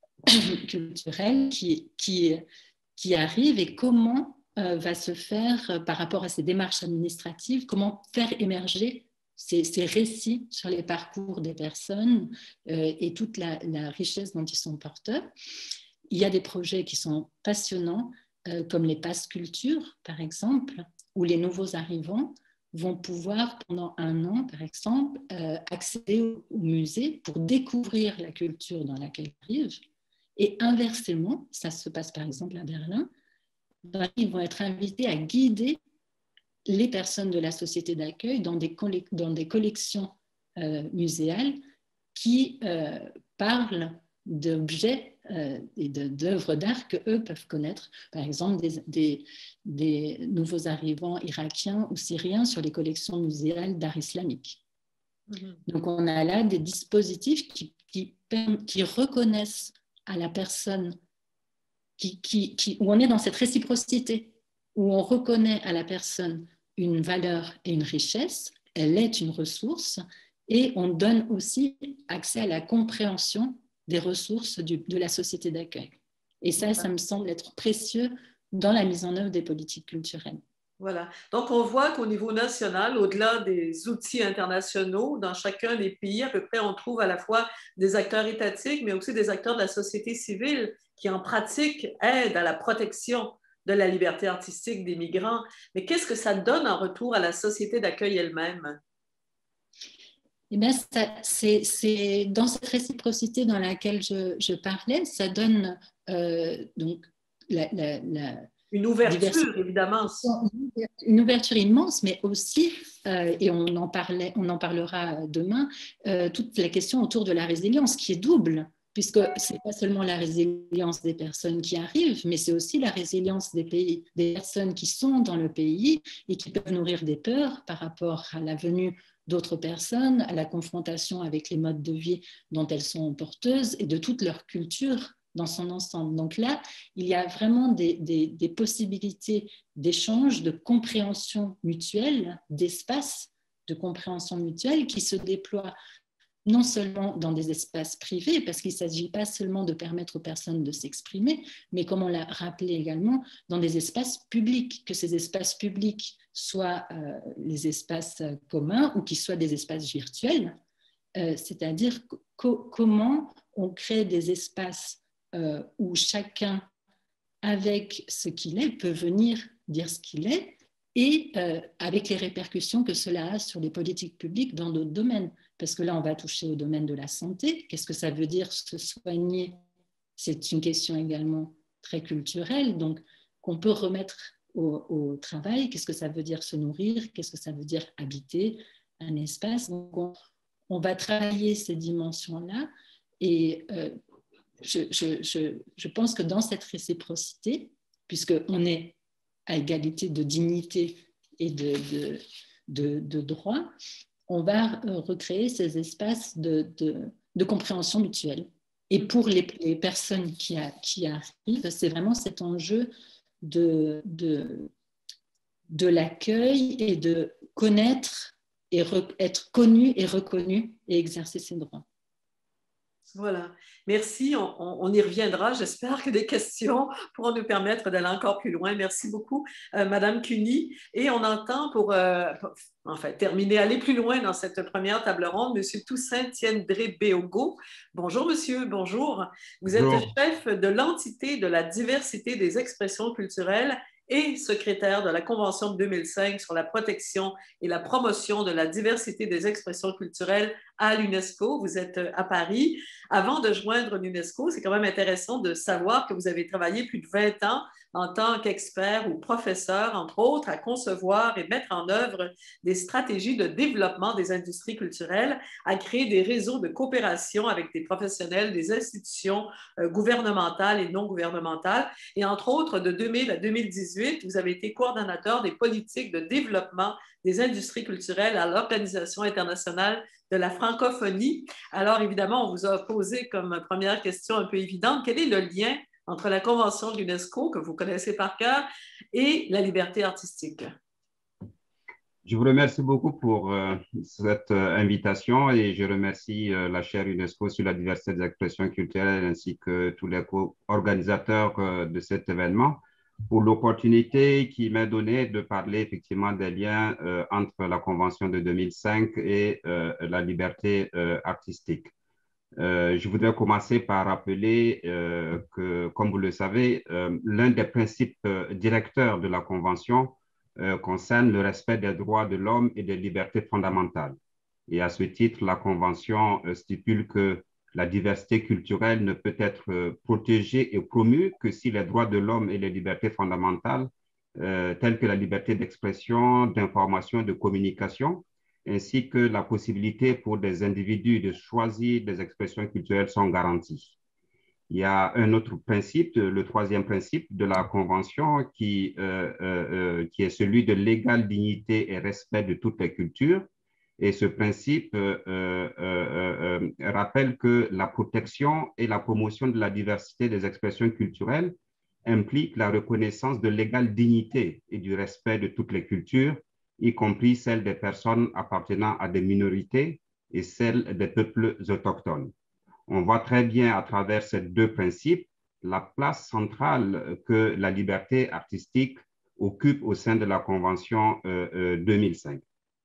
culturelle, qui, qui, qui arrivent et comment euh, va se faire euh, par rapport à ces démarches administratives, comment faire émerger ces, ces récits sur les parcours des personnes euh, et toute la, la richesse dont ils sont porteurs. Il y a des projets qui sont passionnants, euh, comme les passes culture, par exemple, où les nouveaux arrivants vont pouvoir, pendant un an, par exemple, euh, accéder au, au musée pour découvrir la culture dans laquelle ils arrivent. Et inversement, ça se passe par exemple à Berlin, ils vont être invités à guider les personnes de la société d'accueil dans des, dans des collections euh, muséales qui euh, parlent d'objets euh, et d'œuvres d'art qu'eux peuvent connaître. Par exemple, des, des, des nouveaux arrivants irakiens ou syriens sur les collections muséales d'art islamique. Mm-hmm. Donc, on a là des dispositifs qui, qui, qui reconnaissent à la personne, qui, qui, qui, où on est dans cette réciprocité, où on reconnaît à la personne une valeur et une richesse, elle est une ressource, et on donne aussi accès à la compréhension des ressources du, de la société d'accueil. Et ça, ça me semble être précieux dans la mise en œuvre des politiques culturelles. Voilà. Donc, on voit qu'au niveau national, au-delà des outils internationaux, dans chacun des pays, à peu près, on trouve à la fois des acteurs étatiques, mais aussi des acteurs de la société civile qui, en pratique, aident à la protection de la liberté artistique des migrants. Mais qu'est-ce que ça donne en retour à la société d'accueil elle-même? Eh bien, c'est dans cette réciprocité dans laquelle je, je parlais, ça donne euh, donc la, la, la une ouverture, évidemment. Une ouverture immense, mais aussi, euh, et on en, parlait, on en parlera demain, euh, toute la question autour de la résilience qui est double, puisque ce n'est pas seulement la résilience des personnes qui arrivent, mais c'est aussi la résilience des, pays, des personnes qui sont dans le pays et qui peuvent nourrir des peurs par rapport à la venue d'autres personnes, à la confrontation avec les modes de vie dont elles sont porteuses et de toute leur culture dans son ensemble. Donc là, il y a vraiment des, des, des possibilités d'échange, de compréhension mutuelle, d'espace de compréhension mutuelle qui se déploient non seulement dans des espaces privés, parce qu'il ne s'agit pas seulement de permettre aux personnes de s'exprimer, mais comme on l'a rappelé également, dans des espaces publics, que ces espaces publics soient euh, les espaces communs ou qu'ils soient des espaces virtuels, euh, c'est-à-dire co comment on crée des espaces Euh, où chacun, avec ce qu'il est, peut venir dire ce qu'il est et euh, avec les répercussions que cela a sur les politiques publiques dans d'autres domaines. Parce que là, on va toucher au domaine de la santé. Qu'est-ce que ça veut dire se soigner? C'est une question également très culturelle, donc qu'on peut remettre au, au travail. Qu'est-ce que ça veut dire se nourrir? Qu'est-ce que ça veut dire habiter un espace? Donc, on, on va travailler ces dimensions-là et euh, Je, je, je, je pense que dans cette réciprocité, puisqu'on est à égalité de dignité et de, de, de, de droit, on va recréer ces espaces de, de, de compréhension mutuelle. Et pour les, les personnes qui, a, qui arrivent, c'est vraiment cet enjeu de, de, de l'accueil et de connaître et re, être connu et reconnu et exercer ses droits. Voilà. Merci. On, on, on y reviendra. J'espère que des questions pourront nous permettre d'aller encore plus loin. Merci beaucoup, euh, Madame Cuny. Et on entend pour, euh, pour enfin, terminer, aller plus loin dans cette première table ronde, Monsieur Toussaint Tiendré-Béogo. Bonjour, monsieur. Bonjour. Vous êtes Bonjour. chef de l'entité de la diversité des expressions culturelles et secrétaire de la Convention de deux mille cinq sur la protection et la promotion de la diversité des expressions culturelles à l'UNESCO. Vous êtes à Paris. Avant de joindre l'UNESCO, c'est quand même intéressant de savoir que vous avez travaillé plus de vingt ans en tant qu'expert ou professeur, entre autres, à concevoir et mettre en œuvre des stratégies de développement des industries culturelles, à créer des réseaux de coopération avec des professionnels, des institutions euh, gouvernementales et non gouvernementales. Et entre autres, de deux mille à deux mille dix-huit, vous avez été coordonnateur des politiques de développement des industries culturelles à l'Organisation internationale de la francophonie. Alors, évidemment, on vous a posé comme première question un peu évidente, quel est le lien entre la Convention de l'UNESCO, que vous connaissez par cœur, et la liberté artistique? Je vous remercie beaucoup pour euh, cette euh, invitation et je remercie euh, la chaire UNESCO sur la diversité des expressions culturelles ainsi que tous les co-organisateurs euh, de cet événement pour l'opportunité qui m'est donnée de parler effectivement des liens euh, entre la Convention de deux mille cinq et euh, la liberté euh, artistique. Euh, je voudrais commencer par rappeler euh, que, comme vous le savez, euh, l'un des principes euh, directeurs de la Convention euh, concerne le respect des droits de l'homme et des libertés fondamentales. Et à ce titre, la Convention euh, stipule que la diversité culturelle ne peut être euh, protégée et promue que si les droits de l'homme et les libertés fondamentales, euh, telles que la liberté d'expression, d'information, de communication, ainsi que la possibilité pour des individus de choisir des expressions culturelles sont garanties. Il y a un autre principe, le troisième principe de la Convention, qui, euh, euh, qui est celui de l'égale dignité et respect de toutes les cultures. Et ce principe euh, euh, euh, rappelle que la protection et la promotion de la diversité des expressions culturelles implique la reconnaissance de l'égale dignité et du respect de toutes les cultures, y compris celles des personnes appartenant à des minorités et celles des peuples autochtones. On voit très bien à travers ces deux principes la place centrale que la liberté artistique occupe au sein de la Convention euh, euh, deux mille cinq.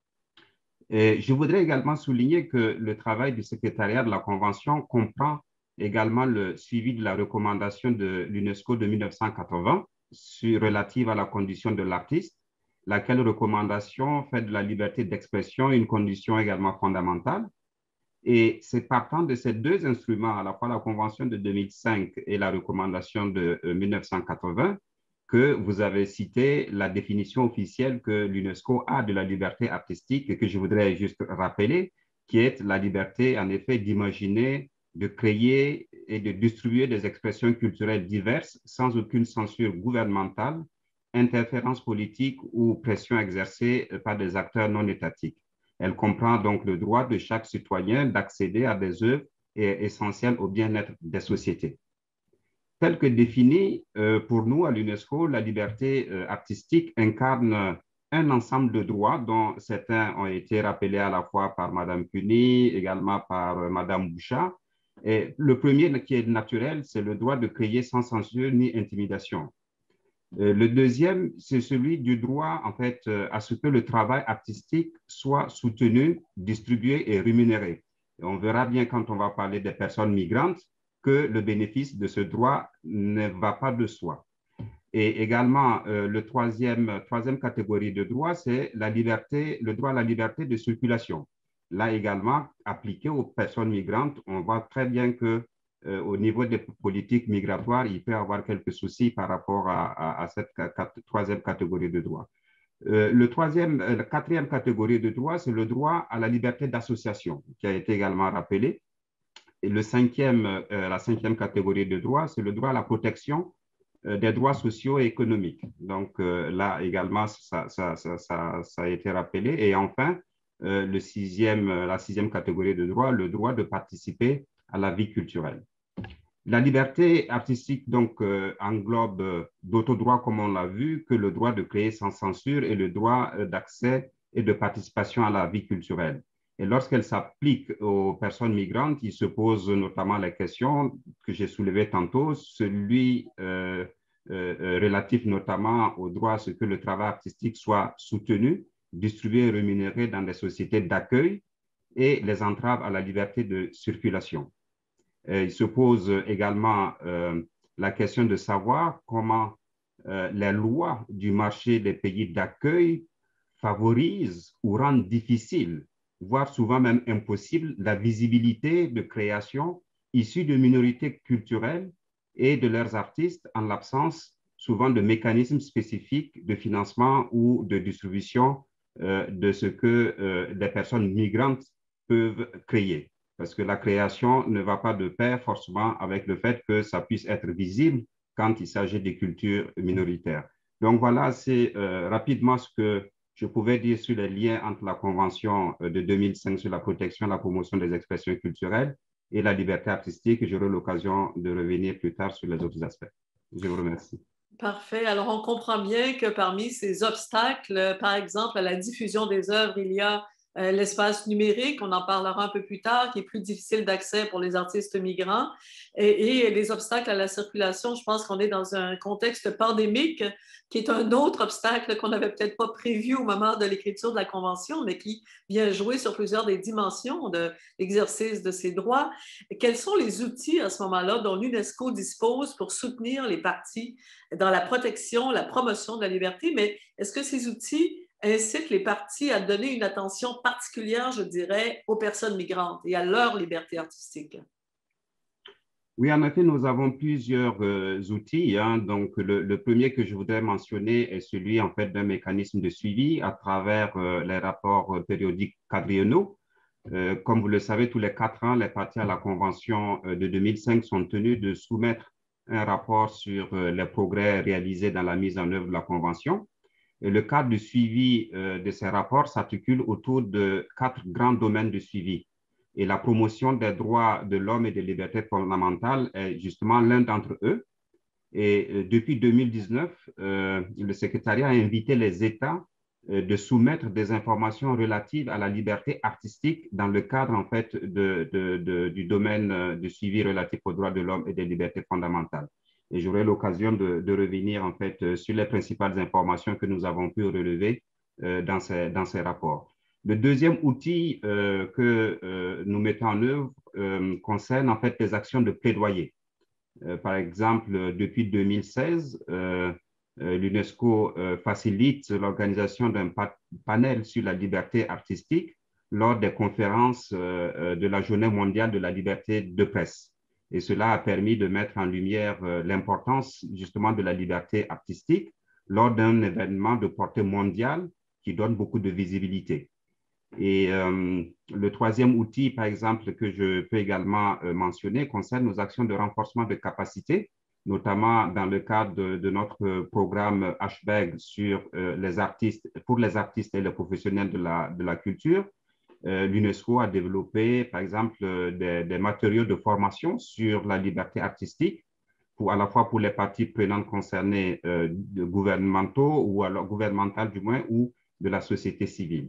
Et je voudrais également souligner que le travail du secrétariat de la Convention comprend également le suivi de la recommandation de l'UNESCO de mille neuf cent quatre-vingts sur, relative à la condition de l'artiste, laquelle recommandation fait de la liberté d'expression une condition également fondamentale. Et c'est partant de ces deux instruments, à la fois la Convention de deux mille cinq et la recommandation de mille neuf cent quatre-vingts, que vous avez cité la définition officielle que l'UNESCO a de la liberté artistique et que je voudrais juste rappeler, qui est la liberté, en effet, d'imaginer, de créer et de distribuer des expressions culturelles diverses sans aucune censure gouvernementale, interférence politique ou pression exercée par des acteurs non étatiques. Elle comprend donc le droit de chaque citoyen d'accéder à des œuvres essentielles au bien-être des sociétés. Telle que définie euh, pour nous à l'UNESCO, la liberté euh, artistique incarne un ensemble de droits dont certains ont été rappelés à la fois par Madame Cuny, également par euh, Madame Bouchard. Et le premier qui est naturel, c'est le droit de créer sans censure ni intimidation. Euh, le deuxième, c'est celui du droit, en fait, euh, à ce que le travail artistique soit soutenu, distribué et rémunéré. Et on verra bien quand on va parler des personnes migrantes que le bénéfice de ce droit ne va pas de soi. Et également, euh, le troisième, troisième catégorie de droit, c'est la liberté, le droit à la liberté de circulation. Là également, appliqué aux personnes migrantes, on voit très bien que Euh, au niveau des politiques migratoires, il peut y avoir quelques soucis par rapport à, à, à cette troisième catégorie de droit. Euh, le troisième, euh, la quatrième catégorie de droit, c'est le droit à la liberté d'association, qui a été également rappelé. Et le cinquième, euh, la cinquième catégorie de droit, c'est le droit à la protection euh, des droits sociaux et économiques. Donc euh, là également, ça, ça, ça, ça, ça a été rappelé. Et enfin, euh, le sixième, la sixième catégorie de droit, le droit de participer à la vie culturelle. La liberté artistique donc euh, englobe euh, d'autres droits, comme on l'a vu, que le droit de créer sans censure et le droit euh, d'accès et de participation à la vie culturelle. Et lorsqu'elle s'applique aux personnes migrantes, il se pose notamment la question que j'ai soulevée tantôt, celui euh, euh, relatif notamment au droit à ce que le travail artistique soit soutenu, distribué et rémunéré dans des sociétés d'accueil et les entraves à la liberté de circulation. Il se pose également euh, la question de savoir comment euh, les lois du marché des pays d'accueil favorisent ou rendent difficile, voire souvent même impossible, la visibilité de créations issues de minorités culturelles et de leurs artistes en l'absence souvent de mécanismes spécifiques de financement ou de distribution euh, de ce que euh, les personnes migrantes peuvent créer. Parce que la création ne va pas de pair forcément avec le fait que ça puisse être visible quand il s'agit des cultures minoritaires. Donc voilà, c'est euh, rapidement ce que je pouvais dire sur les liens entre la Convention de deux mille cinq sur la protection et la promotion des expressions culturelles et la liberté artistique. J'aurai l'occasion de revenir plus tard sur les autres aspects. Je vous remercie. Parfait. Alors, on comprend bien que parmi ces obstacles, par exemple, à la diffusion des œuvres, il y a Euh, l'espace numérique, on en parlera un peu plus tard, qui est plus difficile d'accès pour les artistes migrants, et, et les obstacles à la circulation. Je pense qu'on est dans un contexte pandémique qui est un autre obstacle qu'on n'avait peut-être pas prévu au moment de l'écriture de la Convention, mais qui vient jouer sur plusieurs des dimensions de l'exercice de ces droits. Quels sont les outils à ce moment-là dont l'UNESCO dispose pour soutenir les parties dans la protection, la promotion de la liberté, mais est-ce que ces outils incite les parties à donner une attention particulière, je dirais, aux personnes migrantes et à leur liberté artistique? Oui, en effet, nous avons plusieurs euh, outils. Hein. Donc, le, le premier que je voudrais mentionner est celui, en fait, d'un mécanisme de suivi à travers euh, les rapports périodiques quadriennaux. Euh, comme vous le savez, tous les quatre ans, les parties à la Convention de deux mille cinq sont tenues de soumettre un rapport sur euh, les progrès réalisés dans la mise en œuvre de la Convention. Et le cadre de suivi euh, de ces rapports s'articule autour de quatre grands domaines de suivi. Et la promotion des droits de l'homme et des libertés fondamentales est justement l'un d'entre eux. Et euh, depuis deux mille dix-neuf, euh, le secrétariat a invité les États euh, de soumettre des informations relatives à la liberté artistique dans le cadre en fait de, de, de, du domaine de suivi relatif aux droits de l'homme et des libertés fondamentales. Et j'aurai l'occasion de, de revenir en fait sur les principales informations que nous avons pu relever euh, dans, ces, dans ces rapports. Le deuxième outil euh, que euh, nous mettons en œuvre euh, concerne en fait les actions de plaidoyer. Euh, par exemple, depuis deux mille seize, euh, euh, l'UNESCO euh, facilite l'organisation d'un pa panel sur la liberté artistique lors des conférences euh, de la Journée mondiale de la liberté de presse. Et cela a permis de mettre en lumière euh, l'importance justement de la liberté artistique lors d'un événement de portée mondiale qui donne beaucoup de visibilité. Et euh, le troisième outil, par exemple, que je peux également euh, mentionner concerne nos actions de renforcement de capacité, notamment dans le cadre de, de notre programme H B E G sur euh, les artistes, pour les artistes et les professionnels de la, de la culture. Euh, L'UNESCO a développé, par exemple, des, des matériaux de formation sur la liberté artistique, pour, à la fois pour les parties prenantes concernées euh, de gouvernementaux ou alors gouvernementales du moins, ou de la société civile.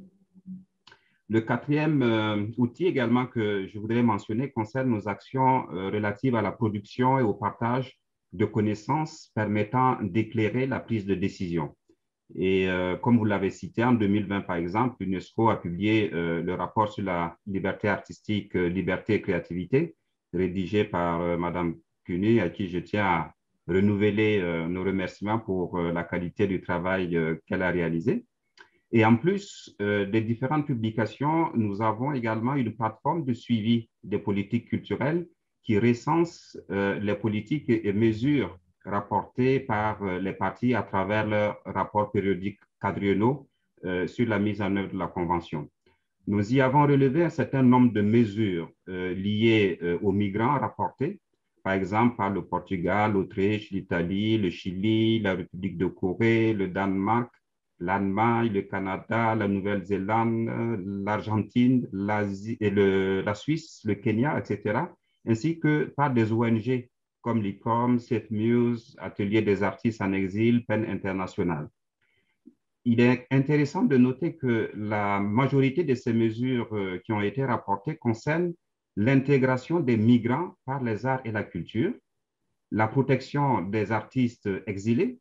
Le quatrième euh, outil également que je voudrais mentionner concerne nos actions euh, relatives à la production et au partage de connaissances permettant d'éclairer la prise de décision. Et euh, comme vous l'avez cité, en deux mille vingt, par exemple, l'UNESCO a publié euh, le rapport sur la liberté artistique, euh, liberté et créativité, rédigé par euh, Madame Cuny, à qui je tiens à renouveler euh, nos remerciements pour euh, la qualité du travail euh, qu'elle a réalisé. Et en plus euh, des différentes publications, nous avons également une plateforme de suivi des politiques culturelles qui recense euh, les politiques et, et mesures rapportées par euh, les parties à travers leurs rapports périodiques quadriennaux euh, sur la mise en œuvre de la Convention. Nous y avons relevé un certain nombre de mesures euh, liées euh, aux migrants rapportées, par exemple par le Portugal, l'Autriche, l'Italie, le Chili, la République de Corée, le Danemark, l'Allemagne, le Canada, la Nouvelle-Zélande, l'Argentine, l'Asie et le, la Suisse, le Kenya, et cetera, ainsi que par des O N G comme l'I C O M, Safe Muse, Atelier des artistes en exil, Pen International. Il est intéressant de noter que la majorité de ces mesures qui ont été rapportées concernent l'intégration des migrants par les arts et la culture, la protection des artistes exilés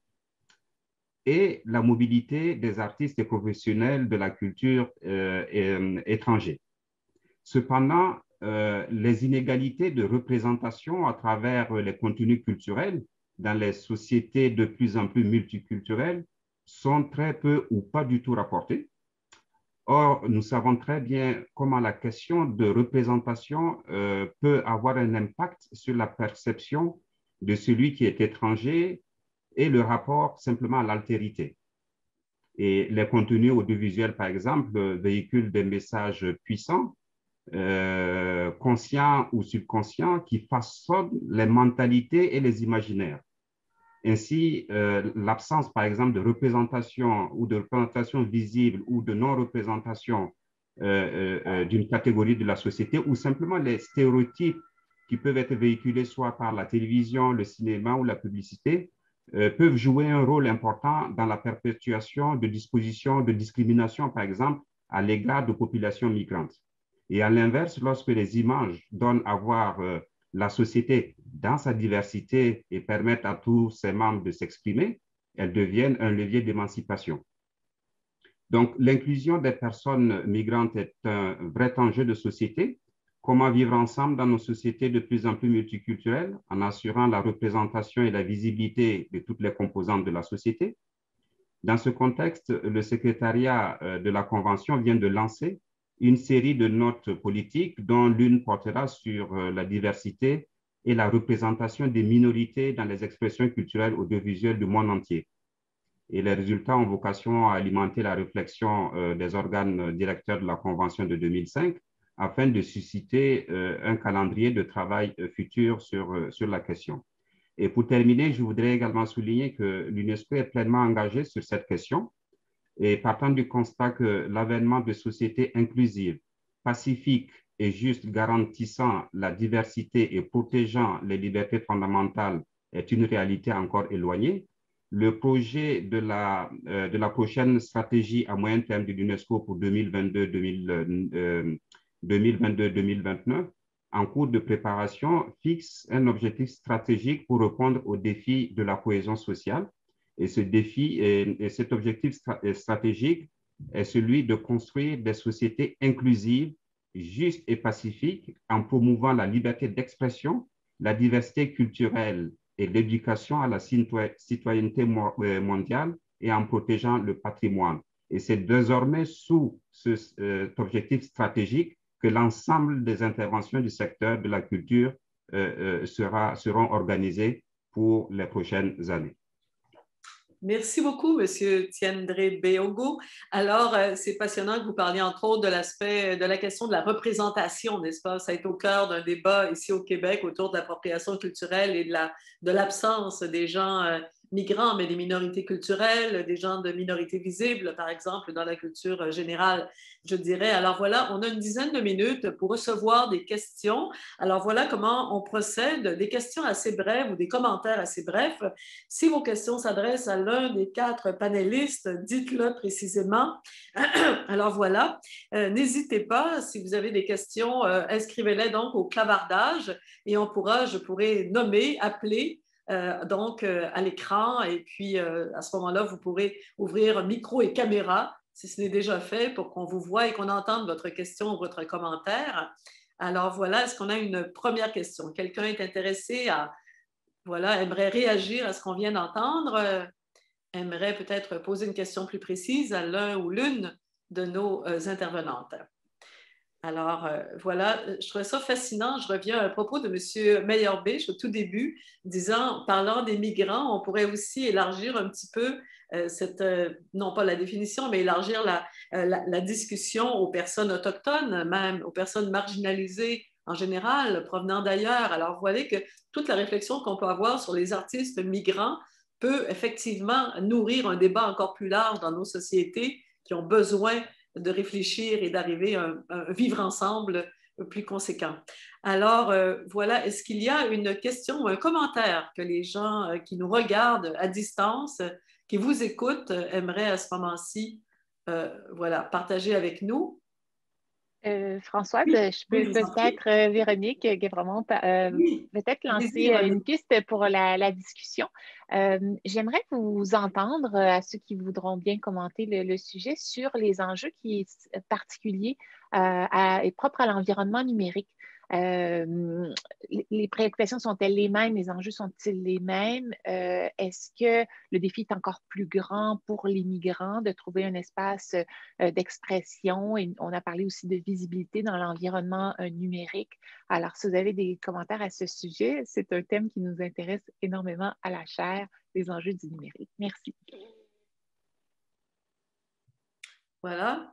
et la mobilité des artistes et professionnels de la culture euh, euh, étrangers. Cependant, euh, les inégalités de représentation à travers les contenus culturels dans les sociétés de plus en plus multiculturelles sont très peu ou pas du tout rapportées. Or, nous savons très bien comment la question de représentation euh, peut avoir un impact sur la perception de celui qui est étranger et le rapport simplement à l'altérité. Et les contenus audiovisuels, par exemple, véhiculent des messages puissants, euh, conscients ou subconscients, qui façonnent les mentalités et les imaginaires. Ainsi, euh, l'absence, par exemple, de représentation ou de représentation visible ou de non-représentation euh, euh, d'une catégorie de la société, ou simplement les stéréotypes qui peuvent être véhiculés soit par la télévision, le cinéma ou la publicité, euh, peuvent jouer un rôle important dans la perpétuation de dispositions de discrimination, par exemple, à l'égard de populations migrantes. Et à l'inverse, lorsque les images donnent à voir euh, la société dans sa diversité et permettent à tous ses membres de s'exprimer, elles deviennent un levier d'émancipation. Donc, l'inclusion des personnes migrantes est un vrai enjeu de société. Comment vivre ensemble dans nos sociétés de plus en plus multiculturelles en assurant la représentation et la visibilité de toutes les composantes de la société. Dans ce contexte, le secrétariat de la Convention vient de lancer une série de notes politiques dont l'une portera sur la diversité et la représentation des minorités dans les expressions culturelles audiovisuelles du monde entier. Et les résultats ont vocation à alimenter la réflexion des organes directeurs de la Convention de deux mille cinq afin de susciter un calendrier de travail futur sur, sur la question. Et pour terminer, je voudrais également souligner que l'UNESCO est pleinement engagée sur cette question. Et partant du constat que l'avènement de sociétés inclusives, pacifiques et justes, garantissant la diversité et protégeant les libertés fondamentales est une réalité encore éloignée, le projet de la, euh, de la prochaine stratégie à moyen terme de l'UNESCO pour deux mille vingt-deux deux mille vingt-neuf, en cours de préparation, fixe un objectif stratégique pour répondre aux défis de la cohésion sociale. Et ce défi et, et cet objectif stratégique est celui de construire des sociétés inclusives, justes et pacifiques en promouvant la liberté d'expression, la diversité culturelle et l'éducation à la citoyenneté mondiale et en protégeant le patrimoine. Et c'est désormais sous ce, cet objectif stratégique que l'ensemble des interventions du secteur de la culture euh, euh, sera, seront organisées pour les prochaines années. Merci beaucoup, M. Tiendré Beogo. Alors, euh, c'est passionnant que vous parliez entre autres de l'aspect de la question de la représentation, n'est-ce pas? Ça est au cœur d'un débat ici au Québec autour de l'appropriation culturelle et de la, de l'absence des gens euh, migrants, mais des minorités culturelles, des gens de minorités visibles, par exemple, dans la culture générale, je dirais. Alors voilà, on a une dizaine de minutes pour recevoir des questions. Alors voilà comment on procède, des questions assez brèves ou des commentaires assez brefs. Si vos questions s'adressent à l'un des quatre panélistes, dites-le précisément. Alors voilà, euh, n'hésitez pas, si vous avez des questions, euh, inscrivez-les donc au clavardage et on pourra, je pourrai nommer, appeler Euh, donc euh, à l'écran et puis euh, à ce moment-là, vous pourrez ouvrir micro et caméra si ce n'est déjà fait pour qu'on vous voie et qu'on entende votre question ou votre commentaire. Alors voilà, est-ce qu'on a une première question? Quelqu'un est intéressé à, voilà, aimerait réagir à ce qu'on vient d'entendre, euh, aimerait peut-être poser une question plus précise à l'un ou l'une de nos euh, intervenantes. Alors, euh, voilà, je trouvais ça fascinant. Je reviens à propos de M. Meyerbeek au tout début, disant, parlant des migrants, on pourrait aussi élargir un petit peu euh, cette, euh, non pas la définition, mais élargir la, euh, la, la discussion aux personnes autochtones, même aux personnes marginalisées en général, provenant d'ailleurs. Alors, vous voyez que toute la réflexion qu'on peut avoir sur les artistes migrants peut effectivement nourrir un débat encore plus large dans nos sociétés qui ont besoin de réfléchir et d'arriver à un, un vivre ensemble plus conséquent. Alors, euh, voilà, est-ce qu'il y a une question ou un commentaire que les gens euh, qui nous regardent à distance, euh, qui vous écoutent, euh, aimeraient à ce moment-ci euh, voilà, partager avec nous? Euh, François, Oui, je peux oui, je vous en prie. peut-être, euh, Véronique, qui est vraiment euh, Oui, peut-être allez-y, lancer euh, une Véronique. piste pour la, la discussion. Euh, J'aimerais vous entendre, euh, à ceux qui voudront bien commenter le, le sujet, sur les enjeux qui sont particuliers euh, à, et propres à l'environnement numérique. Euh, les préoccupations sont-elles les mêmes? Les enjeux sont-ils les mêmes? Euh, Est-ce que le défi est encore plus grand pour les migrants de trouver un espace euh, d'expression? Et on a parlé aussi de visibilité dans l'environnement euh, numérique. Alors, si vous avez des commentaires à ce sujet, c'est un thème qui nous intéresse énormément à la chaire, les enjeux du numérique. Merci. Voilà.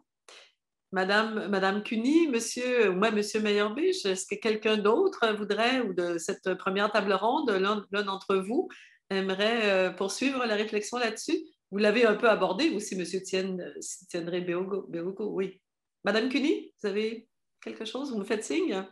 Madame, Madame Cuny, Monsieur, ou moi, Monsieur Meyerbeich, est-ce que quelqu'un d'autre voudrait, ou de cette première table ronde, l'un d'entre vous aimerait euh, poursuivre la réflexion là-dessus? Vous l'avez un peu abordé aussi, Monsieur Tiendré Béogo, oui. Madame Cuny, vous avez quelque chose? Vous me faites signe?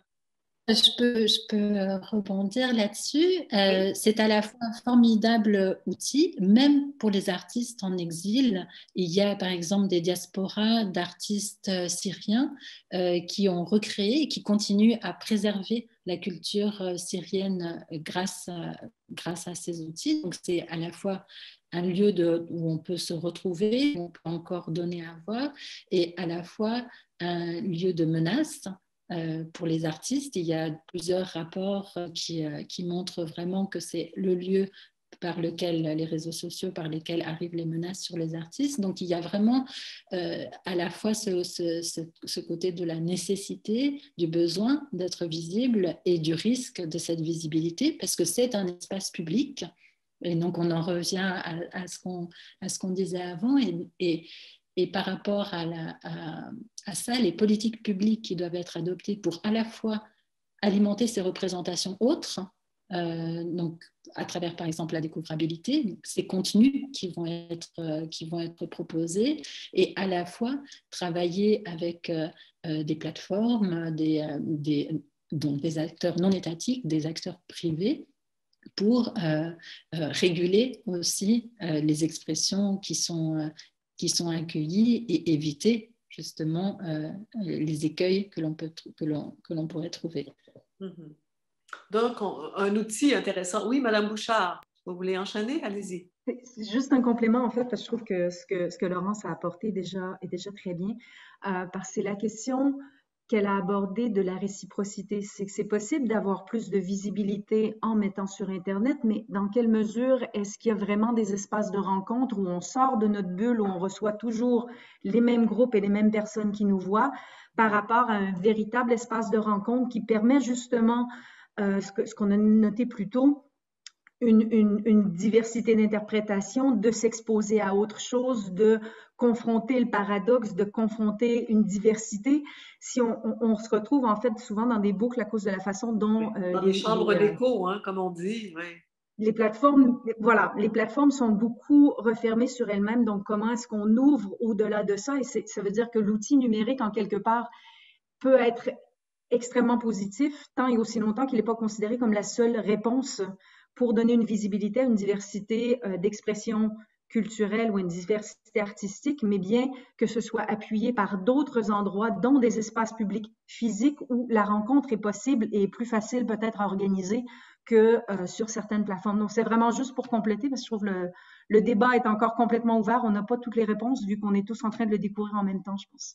Je peux, je peux rebondir là-dessus. Euh, Oui. c'est à la fois un formidable outil, même pour les artistes en exil. Il y a par exemple des diasporas d'artistes syriens euh, qui ont recréé et qui continuent à préserver la culture syrienne grâce à, grâce à ces outils. Donc c'est à la fois un lieu de, où on peut se retrouver, où on peut encore donner à voir, et à la fois un lieu de menace. Euh, pour les artistes, il y a plusieurs rapports qui, euh, qui montrent vraiment que c'est le lieu par lequel les réseaux sociaux, par lesquels arrivent les menaces sur les artistes. Donc, il y a vraiment euh, à la fois ce, ce, ce, ce côté de la nécessité, du besoin d'être visible et du risque de cette visibilité, parce que c'est un espace public. Et donc, on en revient à, à ce qu'on à ce qu'on disait avant. Et, et, et par rapport à, la, à, à ça, les politiques publiques qui doivent être adoptées pour à la fois alimenter ces représentations autres, euh, donc à travers par exemple la découvrabilité, ces contenus qui vont être, euh, qui vont être proposés, et à la fois travailler avec euh, des plateformes, des, euh, des, donc des acteurs non étatiques, des acteurs privés, pour euh, euh, réguler aussi euh, les expressions qui sont, euh, qui sont accueillies et éviter justement euh, les écueils que l'on peut, que l'on, que l'on pourrait trouver. Mm-hmm. Donc, on, un outil intéressant. Oui, Madame Bouchard, vous voulez enchaîner? Allez-y. C'est juste un complément, en fait, parce que je trouve que ce que, ce que Laurence a apporté déjà, est déjà très bien, euh, parce que c'est la question qu'elle a abordée de la réciprocité. C'est que c'est possible d'avoir plus de visibilité en mettant sur Internet, mais dans quelle mesure est-ce qu'il y a vraiment des espaces de rencontre où on sort de notre bulle, où on reçoit toujours les mêmes groupes et les mêmes personnes qui nous voient, par rapport à un véritable espace de rencontre qui permet justement, euh, ce que, ce qu'on a noté plus tôt, Une, une, une diversité d'interprétation, de s'exposer à autre chose, de confronter le paradoxe, de confronter une diversité. Si on, on, on se retrouve en fait souvent dans des boucles à cause de la façon dont euh, dans les, des chambres les, euh, d'écho, hein, comme on dit. Oui. Les plateformes, voilà, les plateformes sont beaucoup refermées sur elles-mêmes. Donc, comment est-ce qu'on ouvre au-delà de ça? Et ça veut dire que l'outil numérique, en quelque part, peut être extrêmement positif, tant et aussi longtemps qu'il n'est pas considéré comme la seule réponse pour donner une visibilité à une diversité euh, d'expression culturelle ou une diversité artistique, mais bien que ce soit appuyé par d'autres endroits, dont des espaces publics physiques où la rencontre est possible et plus facile peut-être à organiser que euh, sur certaines plateformes. Donc, c'est vraiment juste pour compléter, parce que je trouve le, le débat est encore complètement ouvert. On n'a pas toutes les réponses, vu qu'on est tous en train de le découvrir en même temps, je pense.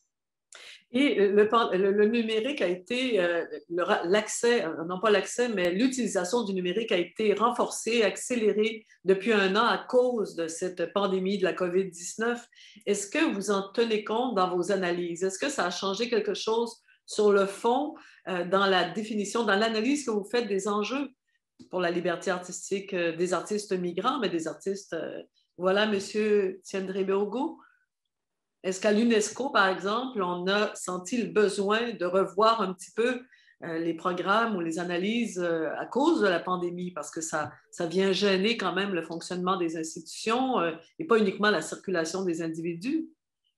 Et le, le, le numérique a été, euh, l'accès, non pas l'accès, mais l'utilisation du numérique a été renforcée, accélérée depuis un an à cause de cette pandémie de la COVID dix-neuf. Est-ce que vous en tenez compte dans vos analyses? Est-ce que ça a changé quelque chose sur le fond, euh, dans la définition, dans l'analyse que vous faites des enjeux pour la liberté artistique euh, des artistes migrants, mais des artistes... Euh, voilà, Monsieur Tiendré Béogo. Est-ce qu'à l'UNESCO, par exemple, on a senti le besoin de revoir un petit peu euh, les programmes ou les analyses euh, à cause de la pandémie, parce que ça, ça vient gêner quand même le fonctionnement des institutions euh, et pas uniquement la circulation des individus.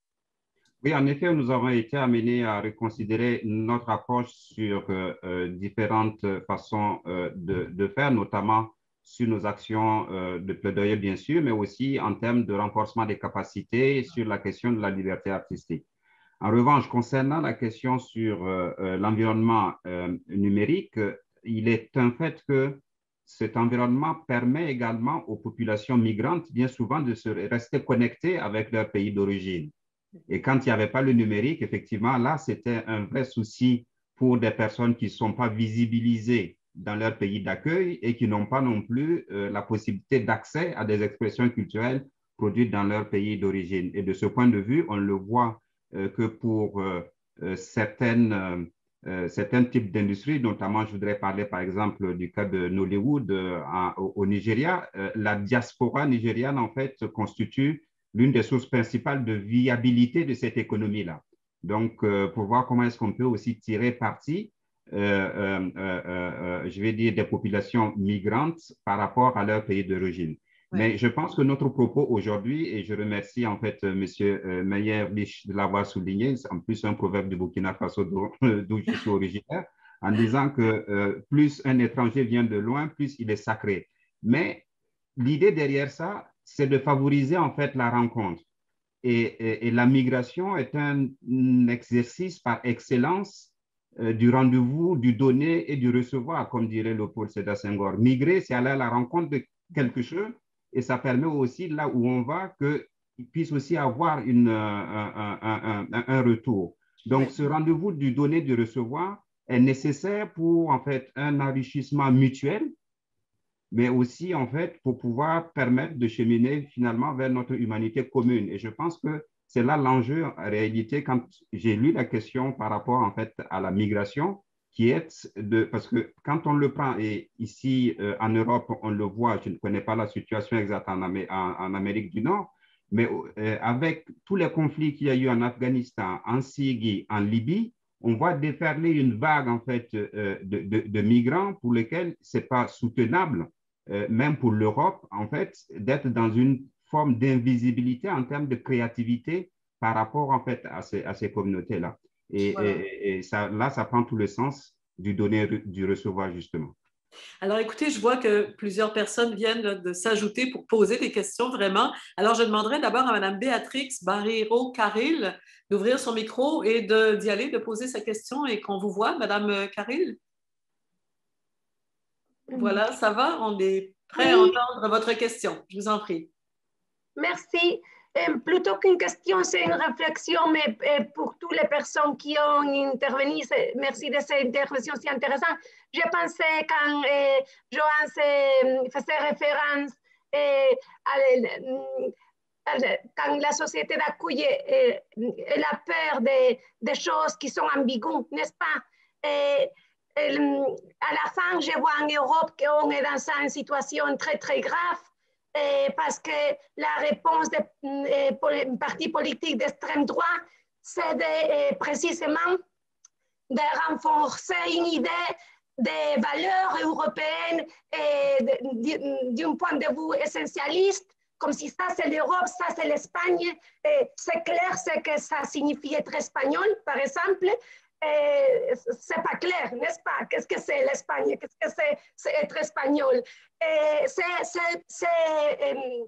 Oui, en effet, nous avons été amenés à reconsidérer notre approche sur euh, euh, différentes façons euh, de, de faire, notamment sur nos actions euh, de plaidoyer, bien sûr, mais aussi en termes de renforcement des capacités sur la question de la liberté artistique. En revanche, concernant la question sur euh, euh, l'environnement euh, numérique, il est un fait que cet environnement permet également aux populations migrantes, bien souvent, de se rester connectées avec leur pays d'origine. Et quand il n'y avait pas le numérique, effectivement, là, c'était un vrai souci pour des personnes qui ne sont pas visibilisées dans leur pays d'accueil et qui n'ont pas non plus euh, la possibilité d'accès à des expressions culturelles produites dans leur pays d'origine. Et de ce point de vue, on le voit euh, que pour euh, euh, certaines, euh, euh, certains types d'industries, notamment, je voudrais parler par exemple du cas de Nollywood euh, en, au, au Nigeria, euh, la diaspora nigériane, en fait, constitue l'une des sources principales de viabilité de cette économie-là. Donc, euh, pour voir comment est-ce qu'on peut aussi tirer parti, euh, euh, euh, euh, je vais dire, des populations migrantes par rapport à leur pays d'origine. Ouais. Mais je pense que notre propos aujourd'hui, et je remercie en fait M. Meyer-Bisch de l'avoir souligné, c'est en plus un proverbe du Burkina Faso d'où je suis originaire, en disant que euh, plus un étranger vient de loin, plus il est sacré. Mais l'idée derrière ça, c'est de favoriser en fait la rencontre. Et, et, et la migration est un, un exercice par excellence euh, du rendez-vous, du donner et du recevoir, comme dirait Léopold Sédar Senghor. Migrer, c'est aller à la rencontre de quelque chose et ça permet aussi, là où on va, qu'il puisse aussi avoir une, un, un, un, un, un retour. Donc, ce rendez-vous du donner, du recevoir est nécessaire pour en fait un enrichissement mutuel, mais aussi, en fait, pour pouvoir permettre de cheminer finalement vers notre humanité commune. Et je pense que c'est là l'enjeu, en réalité, quand j'ai lu la question par rapport, en fait, à la migration, qui est de... Parce que quand on le prend, et ici, euh, en Europe, on le voit, je ne connais pas la situation exacte en, Amé en, en Amérique du Nord, mais euh, avec tous les conflits qu'il y a eu en Afghanistan, en Syrie, en Libye, on voit déferler une vague, en fait, euh, de, de, de migrants pour lesquels ce n'est pas soutenable, Euh, même pour l'Europe, en fait, d'être dans une forme d'invisibilité en termes de créativité par rapport, en fait, à ces, à ces communautés-là. Et, voilà. et, et ça, là, ça prend tout le sens du donner, du recevoir, justement. Alors, écoutez, je vois que plusieurs personnes viennent de, de s'ajouter pour poser des questions, vraiment. Alors, je demanderai d'abord à Mme Béatrix Barreiro-Carril d'ouvrir son micro et d'y aller, de poser sa question et qu'on vous voit, Mme Carril. Voilà, ça va? On est prêt oui. à entendre votre question. Je vous en prie. Merci. Euh, plutôt qu'une question, c'est une réflexion, mais euh, pour toutes les personnes qui ont intervenu, merci de cette intervention si intéressante. Je pensais quand euh, Joanne faisait référence euh, à, à, quand la société d'accueil elle a peur des de choses qui sont ambiguës, n'est-ce pas? Et, à la fin, je vois en Europe qu'on est dans une situation très, très grave eh, parce que la réponse des eh, partis politiques d'extrême droite, c'est de, eh, précisément de renforcer une idée des valeurs européennes d'un point de vue essentialiste, comme si ça c'est l'Europe, ça c'est l'Espagne. C'est clair, c'est que ça signifie être espagnol, par exemple. Eh, c'est pas clair, n'est-ce pas? Qu'est-ce que c'est l'Espagne? Qu'est-ce que c'est être espagnol? Eh, c'est eh,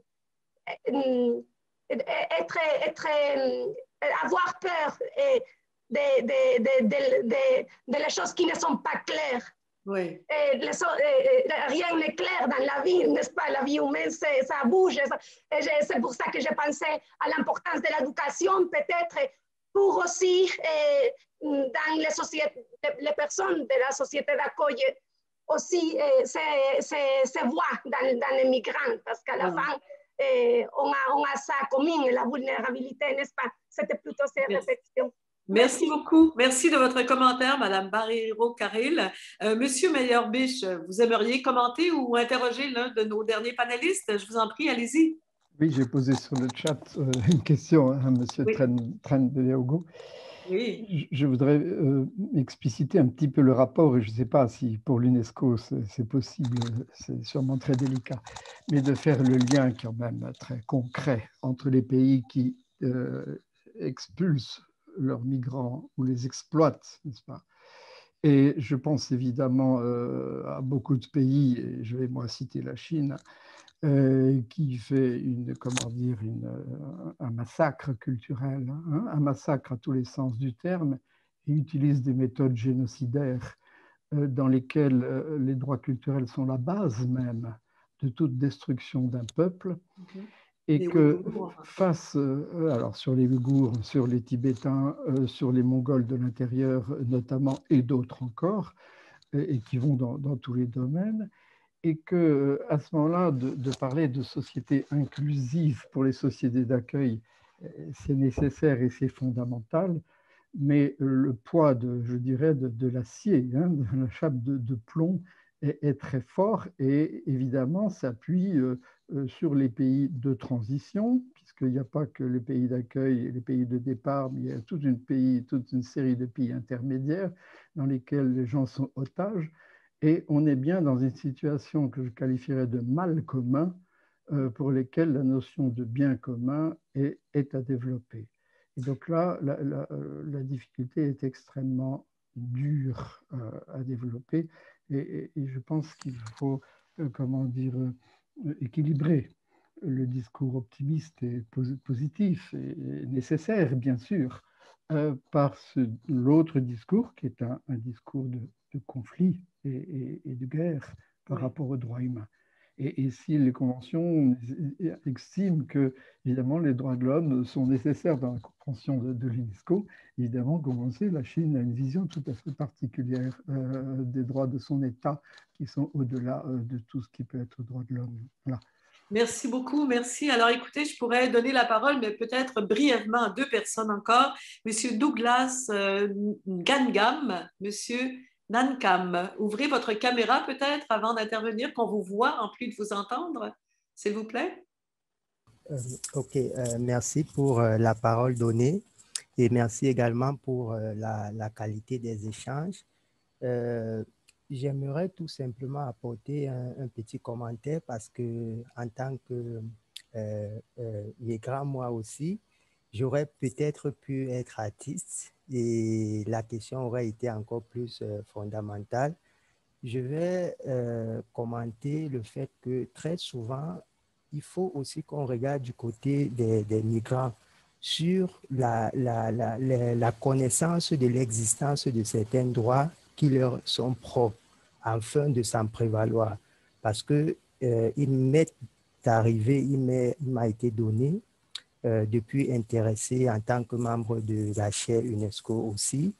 être, être, avoir peur eh, de, de, de, de, de, de les choses qui ne sont pas claires. Oui. Eh, les, eh, rien n'est clair dans la vie, n'est-ce pas? La vie humaine, ça bouge. C'est pour ça que je pensais à l'importance de l'éducation, peut-être pour aussi eh, dans les, sociétés, les personnes de la société d'accueil aussi eh, se, se, se voient dans, dans les migrants, parce qu'à la ouais. fin, eh, on, a, on a ça commun, la vulnérabilité, n'est-ce pas? C'était plutôt ces réflexions. Merci. Merci beaucoup. Merci de votre commentaire, Mme Barreiro-Carril. Euh, Monsieur Meyer-Bisch, vous aimeriez commenter ou interroger l'un de nos derniers panélistes? Je vous en prie, allez-y. Oui, j'ai posé sur le chat euh, une question à M. Oui. Tren Beleogo. Oui. Je voudrais euh, expliciter un petit peu le rapport, et je ne sais pas si pour l'UNESCO c'est possible, c'est sûrement très délicat, mais de faire le lien quand même très concret entre les pays qui euh, expulsent leurs migrants ou les exploitent, n'est-ce pas? Et je pense évidemment euh, à beaucoup de pays, et je vais moi citer la Chine, euh, qui fait une, comment dire, une, euh, un massacre culturel, hein, un massacre à tous les sens du terme, et utilise des méthodes génocidaires euh, dans lesquelles euh, les droits culturels sont la base même de toute destruction d'un peuple. Mm-hmm. Et les que Ouïghours. Face, euh, alors sur les Ouïghours, sur les Tibétains, euh, sur les Mongols de l'intérieur notamment, et d'autres encore, et, et qui vont dans, dans tous les domaines, et qu'à ce moment-là, de, de parler de société inclusive pour les sociétés d'accueil, c'est nécessaire et c'est fondamental, mais le poids, de, je dirais, de, de l'acier, hein, de la chape de, de plomb est, est très fort et évidemment s'appuie euh, sur les pays de transition, puisqu'il n'y a pas que les pays d'accueil et les pays de départ, mais il y a toute une, pays, toute une série de pays intermédiaires dans lesquels les gens sont otages. Et on est bien dans une situation que je qualifierais de mal commun, euh, pour lesquels la notion de bien commun est, est à développer. Et donc là, la, la, la difficulté est extrêmement dure euh, à développer. Et, et, et je pense qu'il faut, euh, comment dire, euh, équilibrer le discours optimiste et positif, et, et nécessaire, bien sûr, euh, par l'autre discours qui est un, un discours de, de conflit et, et, et de guerre par oui. rapport aux droits humains. Et, et si les conventions estiment que, évidemment, les droits de l'homme sont nécessaires dans la compréhension de, de l'UNESCO, évidemment, comme on le sait, la Chine a une vision tout à fait particulière euh, des droits de son État qui sont au-delà euh, de tout ce qui peut être droit de l'homme. Voilà. Merci beaucoup, merci. Alors, écoutez, je pourrais donner la parole, mais peut-être brièvement à deux personnes encore. Monsieur Douglas euh, Ngangam, Monsieur Nankam, ouvrez votre caméra peut-être avant d'intervenir, qu'on vous voit en plus de vous entendre, s'il vous plaît. Euh, ok, euh, merci pour euh, la parole donnée et merci également pour euh, la, la qualité des échanges. Euh, J'aimerais tout simplement apporter un, un petit commentaire parce que en tant que euh, euh, migrant moi aussi, j'aurais peut-être pu être artiste et la question aurait été encore plus euh, fondamentale. Je vais euh, commenter le fait que très souvent, il faut aussi qu'on regarde du côté des, des migrants sur la, la, la, la, la connaissance de l'existence de certains droits qui leur sont propres afin de s'en prévaloir. Parce que euh, il m'est arrivé, il m'a été donné, euh, depuis intéressé en tant que membre de la chaire UNESCO aussi,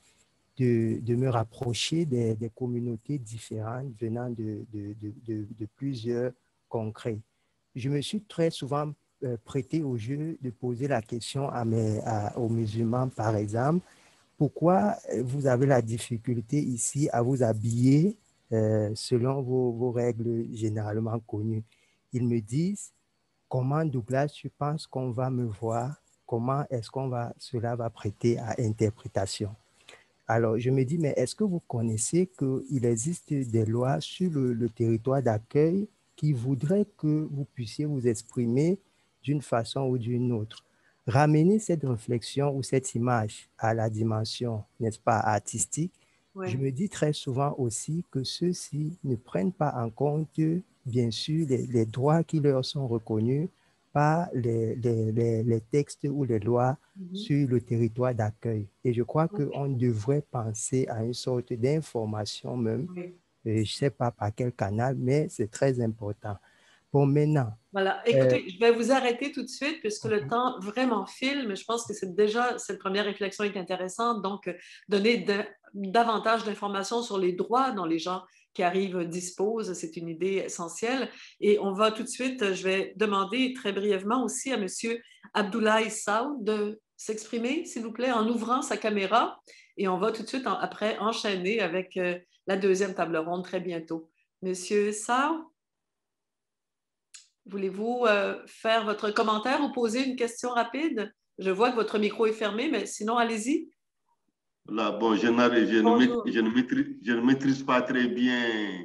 de, de me rapprocher des, des communautés différentes venant de, de, de, de, de plusieurs congrès. Je me suis très souvent euh, prêté au jeu de poser la question à mes, à, aux musulmans, par exemple, pourquoi vous avez la difficulté ici à vous habiller euh, selon vos, vos règles généralement connues? Ils me disent, comment Douglas, tu penses qu'on va me voir? Comment est-ce qu'on va, cela va prêter à interprétation? Alors, je me dis, mais est-ce que vous connaissez qu'il existe des lois sur le, le territoire d'accueil qui voudraient que vous puissiez vous exprimer d'une façon ou d'une autre? Ramener cette réflexion ou cette image à la dimension, n'est-ce pas, artistique, ouais. Je me dis très souvent aussi que ceux-ci ne prennent pas en compte, bien sûr, les, les droits qui leur sont reconnus par les, les, les, les textes ou les lois mm-hmm. sur le territoire d'accueil. Et je crois okay. qu'on devrait penser à une sorte d'information même, oui. Je ne sais pas par quel canal, mais c'est très important. Pour maintenant. Voilà, écoutez, euh, je vais vous arrêter tout de suite puisque uh-huh. le temps vraiment file, mais je pense que c'est déjà, cette première réflexion est intéressante, donc donner de, davantage d'informations sur les droits dont les gens qui arrivent disposent, c'est une idée essentielle. Et on va tout de suite, je vais demander très brièvement aussi à M. Abdoulaye Saoud de s'exprimer, s'il vous plaît, en ouvrant sa caméra. Et on va tout de suite en, après enchaîner avec euh, la deuxième table ronde très bientôt. Monsieur Saoud? Voulez-vous euh, faire votre commentaire ou poser une question rapide? Je vois que votre micro est fermé, mais sinon, allez-y. Là, bon, je, je, ne maîtrise, je, ne maîtrise, je ne maîtrise pas très bien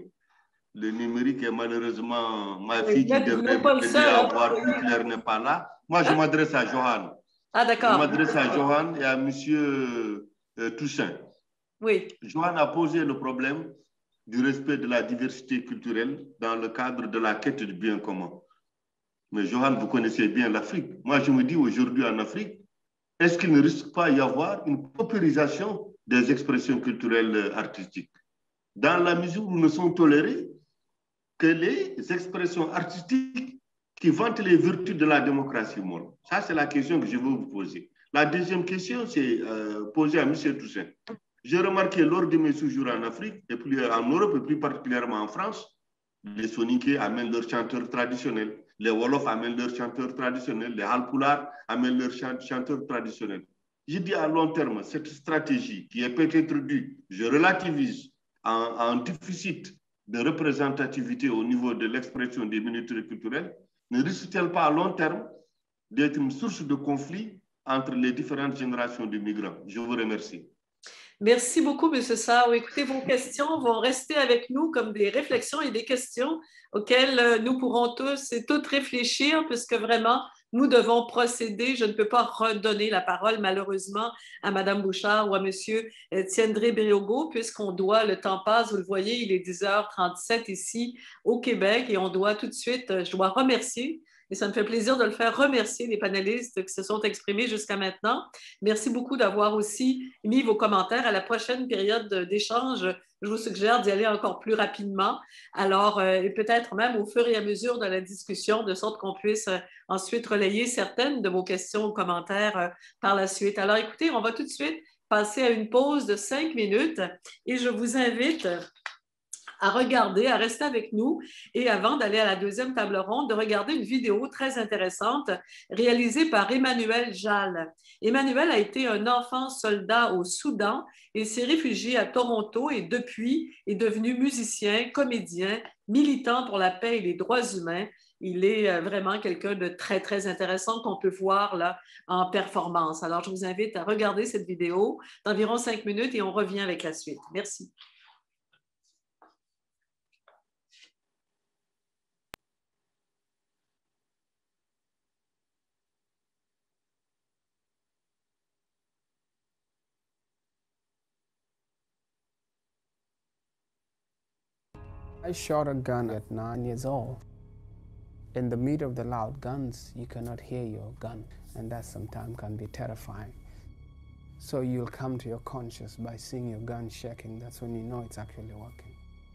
le numérique et malheureusement, ma fille qui devrait m'aider à voir plus clair n'est pas là. Moi, je m'adresse à Johan. Ah, d'accord. Je m'adresse à Johan et à monsieur euh, Toussaint. Oui. Johan a posé le problème du respect de la diversité culturelle dans le cadre de la quête du bien commun. Mais Johan, vous connaissez bien l'Afrique. Moi, je me dis aujourd'hui en Afrique, est-ce qu'il ne risque pas d'y avoir une paupérisation des expressions culturelles artistiques? Dans la mesure où ne sont tolérées que les expressions artistiques qui vantent les vertus de la démocratie morale. Ça, c'est la question que je veux vous poser. La deuxième question, c'est euh, posée à M. Toussaint. J'ai remarqué lors de mes séjours en Afrique, et plus en Europe, et plus particulièrement en France, les Soninké amènent leurs chanteurs traditionnels, les Wolofs amènent leurs chanteurs traditionnels, les Halpulaar amènent leurs chanteurs traditionnels. Je dis à long terme, cette stratégie qui est peut-être due, je relativise, en, en déficit de représentativité au niveau de l'expression des minorités culturelles, ne risque-t-elle pas à long terme d'être une source de conflit entre les différentes générations de migrants? Je vous remercie. Merci beaucoup, M. Sarr. Écoutez, vos questions vont rester avec nous comme des réflexions et des questions auxquelles nous pourrons tous et toutes réfléchir, puisque vraiment, nous devons procéder. Je ne peux pas redonner la parole, malheureusement, à Mme Bouchard ou à M. Tiendré Briogo, puisqu'on doit, le temps passe, vous le voyez, il est dix heures trente-sept ici au Québec et on doit tout de suite, je dois remercier. Et ça me fait plaisir de le faire remercier les panélistes qui se sont exprimés jusqu'à maintenant. Merci beaucoup d'avoir aussi mis vos commentaires. À la prochaine période d'échange, je vous suggère d'y aller encore plus rapidement. Alors, euh, et peut-être même au fur et à mesure de la discussion, de sorte qu'on puisse euh, ensuite relayer certaines de vos questions ou commentaires euh, par la suite. Alors, écoutez, on va tout de suite passer à une pause de cinq minutes et je vous invite à regarder, à rester avec nous et avant d'aller à la deuxième table ronde, de regarder une vidéo très intéressante réalisée par Emmanuel Jal. Emmanuel a été un enfant soldat au Soudan et s'est réfugié à Toronto et depuis est devenu musicien, comédien, militant pour la paix et les droits humains. Il est vraiment quelqu'un de très, très intéressant qu'on peut voir là en performance. Alors, je vous invite à regarder cette vidéo d'environ cinq minutes et on revient avec la suite. Merci. I shot a gun at nine years old. In the middle of the loud guns, you cannot hear your gun, and that sometimes can be terrifying. So you'll come to your conscious by seeing your gun shaking. That's when you know it's actually working.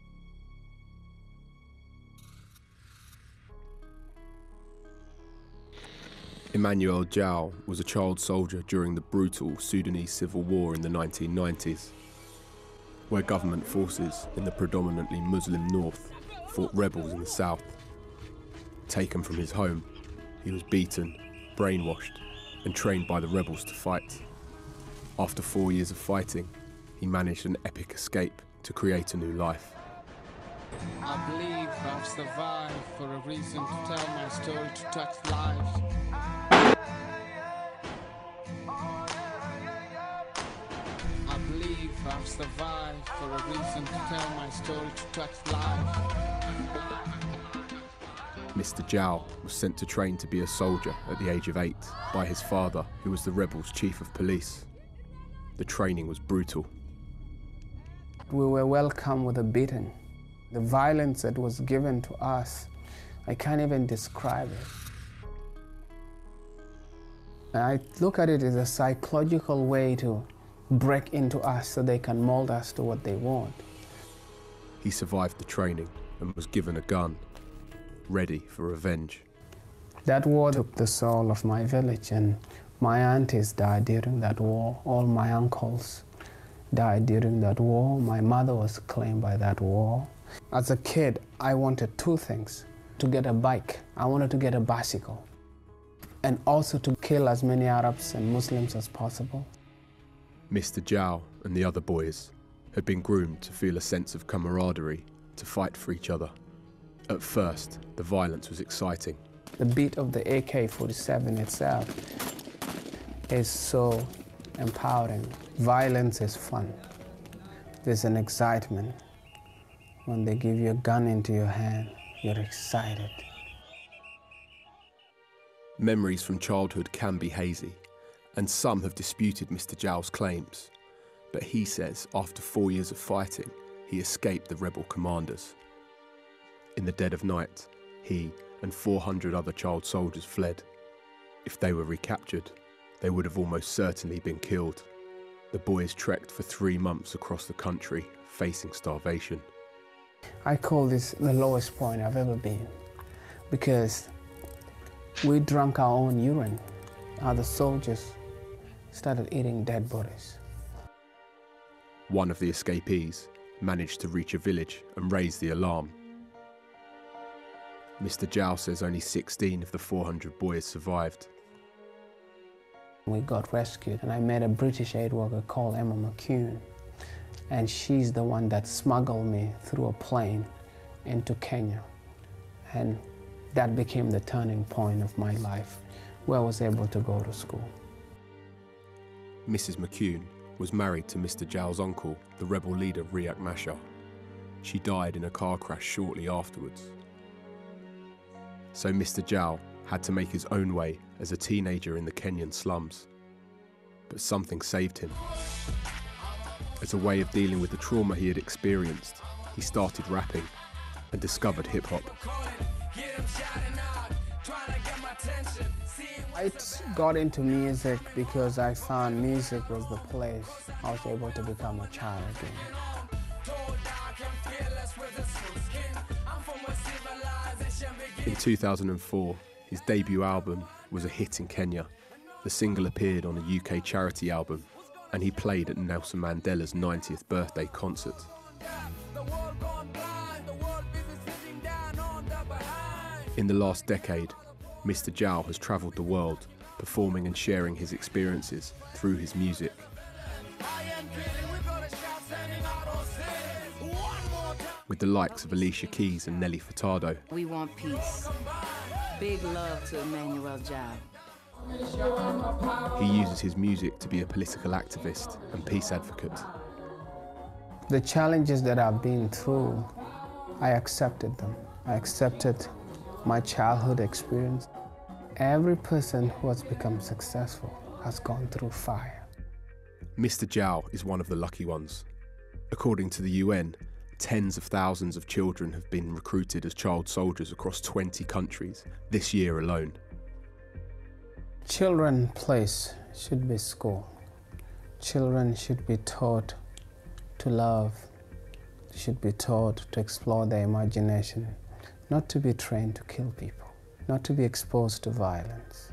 Emmanuel Jal was a child soldier during the brutal Sudanese civil war in the nineteen nineties. Where government forces in the predominantly Muslim north fought rebels in the south. Taken from his home, he was beaten, brainwashed, and trained by the rebels to fight. After four years of fighting, he managed an epic escape to create a new life. I believe I've survived for a reason to tell my story to touch lives. I've survived for a reason to tell my story to touch life. Mister Jal was sent to train to be a soldier at the age of eight by his father, who was the rebels' chief of police. The training was brutal. We were welcomed with a beating. The violence that was given to us, I can't even describe it. I look at it as a psychological way to break into us so they can mold us to what they want. He survived the training and was given a gun, ready for revenge. That war took the soul of my village, and my aunties died during that war. All my uncles died during that war. My mother was claimed by that war. As a kid, I wanted two things: to get a bike. I wanted to get a bicycle, and also to kill as many Arabs and Muslims as possible. Mister Jal and the other boys had been groomed to feel a sense of camaraderie, to fight for each other. At first, the violence was exciting. The beat of the A K forty-seven itself is so empowering. Violence is fun. There's an excitement. When they give you a gun into your hand, you're excited. Memories from childhood can be hazy, and some have disputed Mister Zhao's claims. But he says after four years of fighting, he escaped the rebel commanders. In the dead of night, he and four hundred other child soldiers fled. If they were recaptured, they would have almost certainly been killed. The boys trekked for three months across the country, facing starvation. I call this the lowest point I've ever been, because we drank our own urine. Other soldiers started eating dead bodies. One of the escapees managed to reach a village and raise the alarm. Mister Zhao says only sixteen of the four hundred boys survived. We got rescued, and I met a British aid worker called Emma McCune, and she's the one that smuggled me through a plane into Kenya. And that became the turning point of my life, where I was able to go to school. Missus McCune was married to Mister Zhao's uncle, the rebel leader Riek Machar. She died in a car crash shortly afterwards. So Mister Zhao had to make his own way as a teenager in the Kenyan slums. But something saved him. As a way of dealing with the trauma he had experienced, he started rapping and discovered hip-hop. I got into music because I found music was the place I was able to become a child again. In two thousand four, his debut album was a hit in Kenya. The single appeared on a U K charity album, and he played at Nelson Mandela's ninetieth birthday concert. In the last decade, Mister Zhao has travelled the world, performing and sharing his experiences through his music. With the likes of Alicia Keys and Nelly Furtado. We want peace. Big love to Emmanuel Zhao. He uses his music to be a political activist and peace advocate. The challenges that I've been through, I accepted them. I accepted my childhood experience. Every person who has become successful has gone through fire. Mister Zhao is one of the lucky ones. According to the U N, tens of thousands of children have been recruited as child soldiers across twenty countries this year alone. Children's place should be school. Children should be taught to love, should be taught to explore their imagination, not to be trained to kill people, not to be exposed to violence.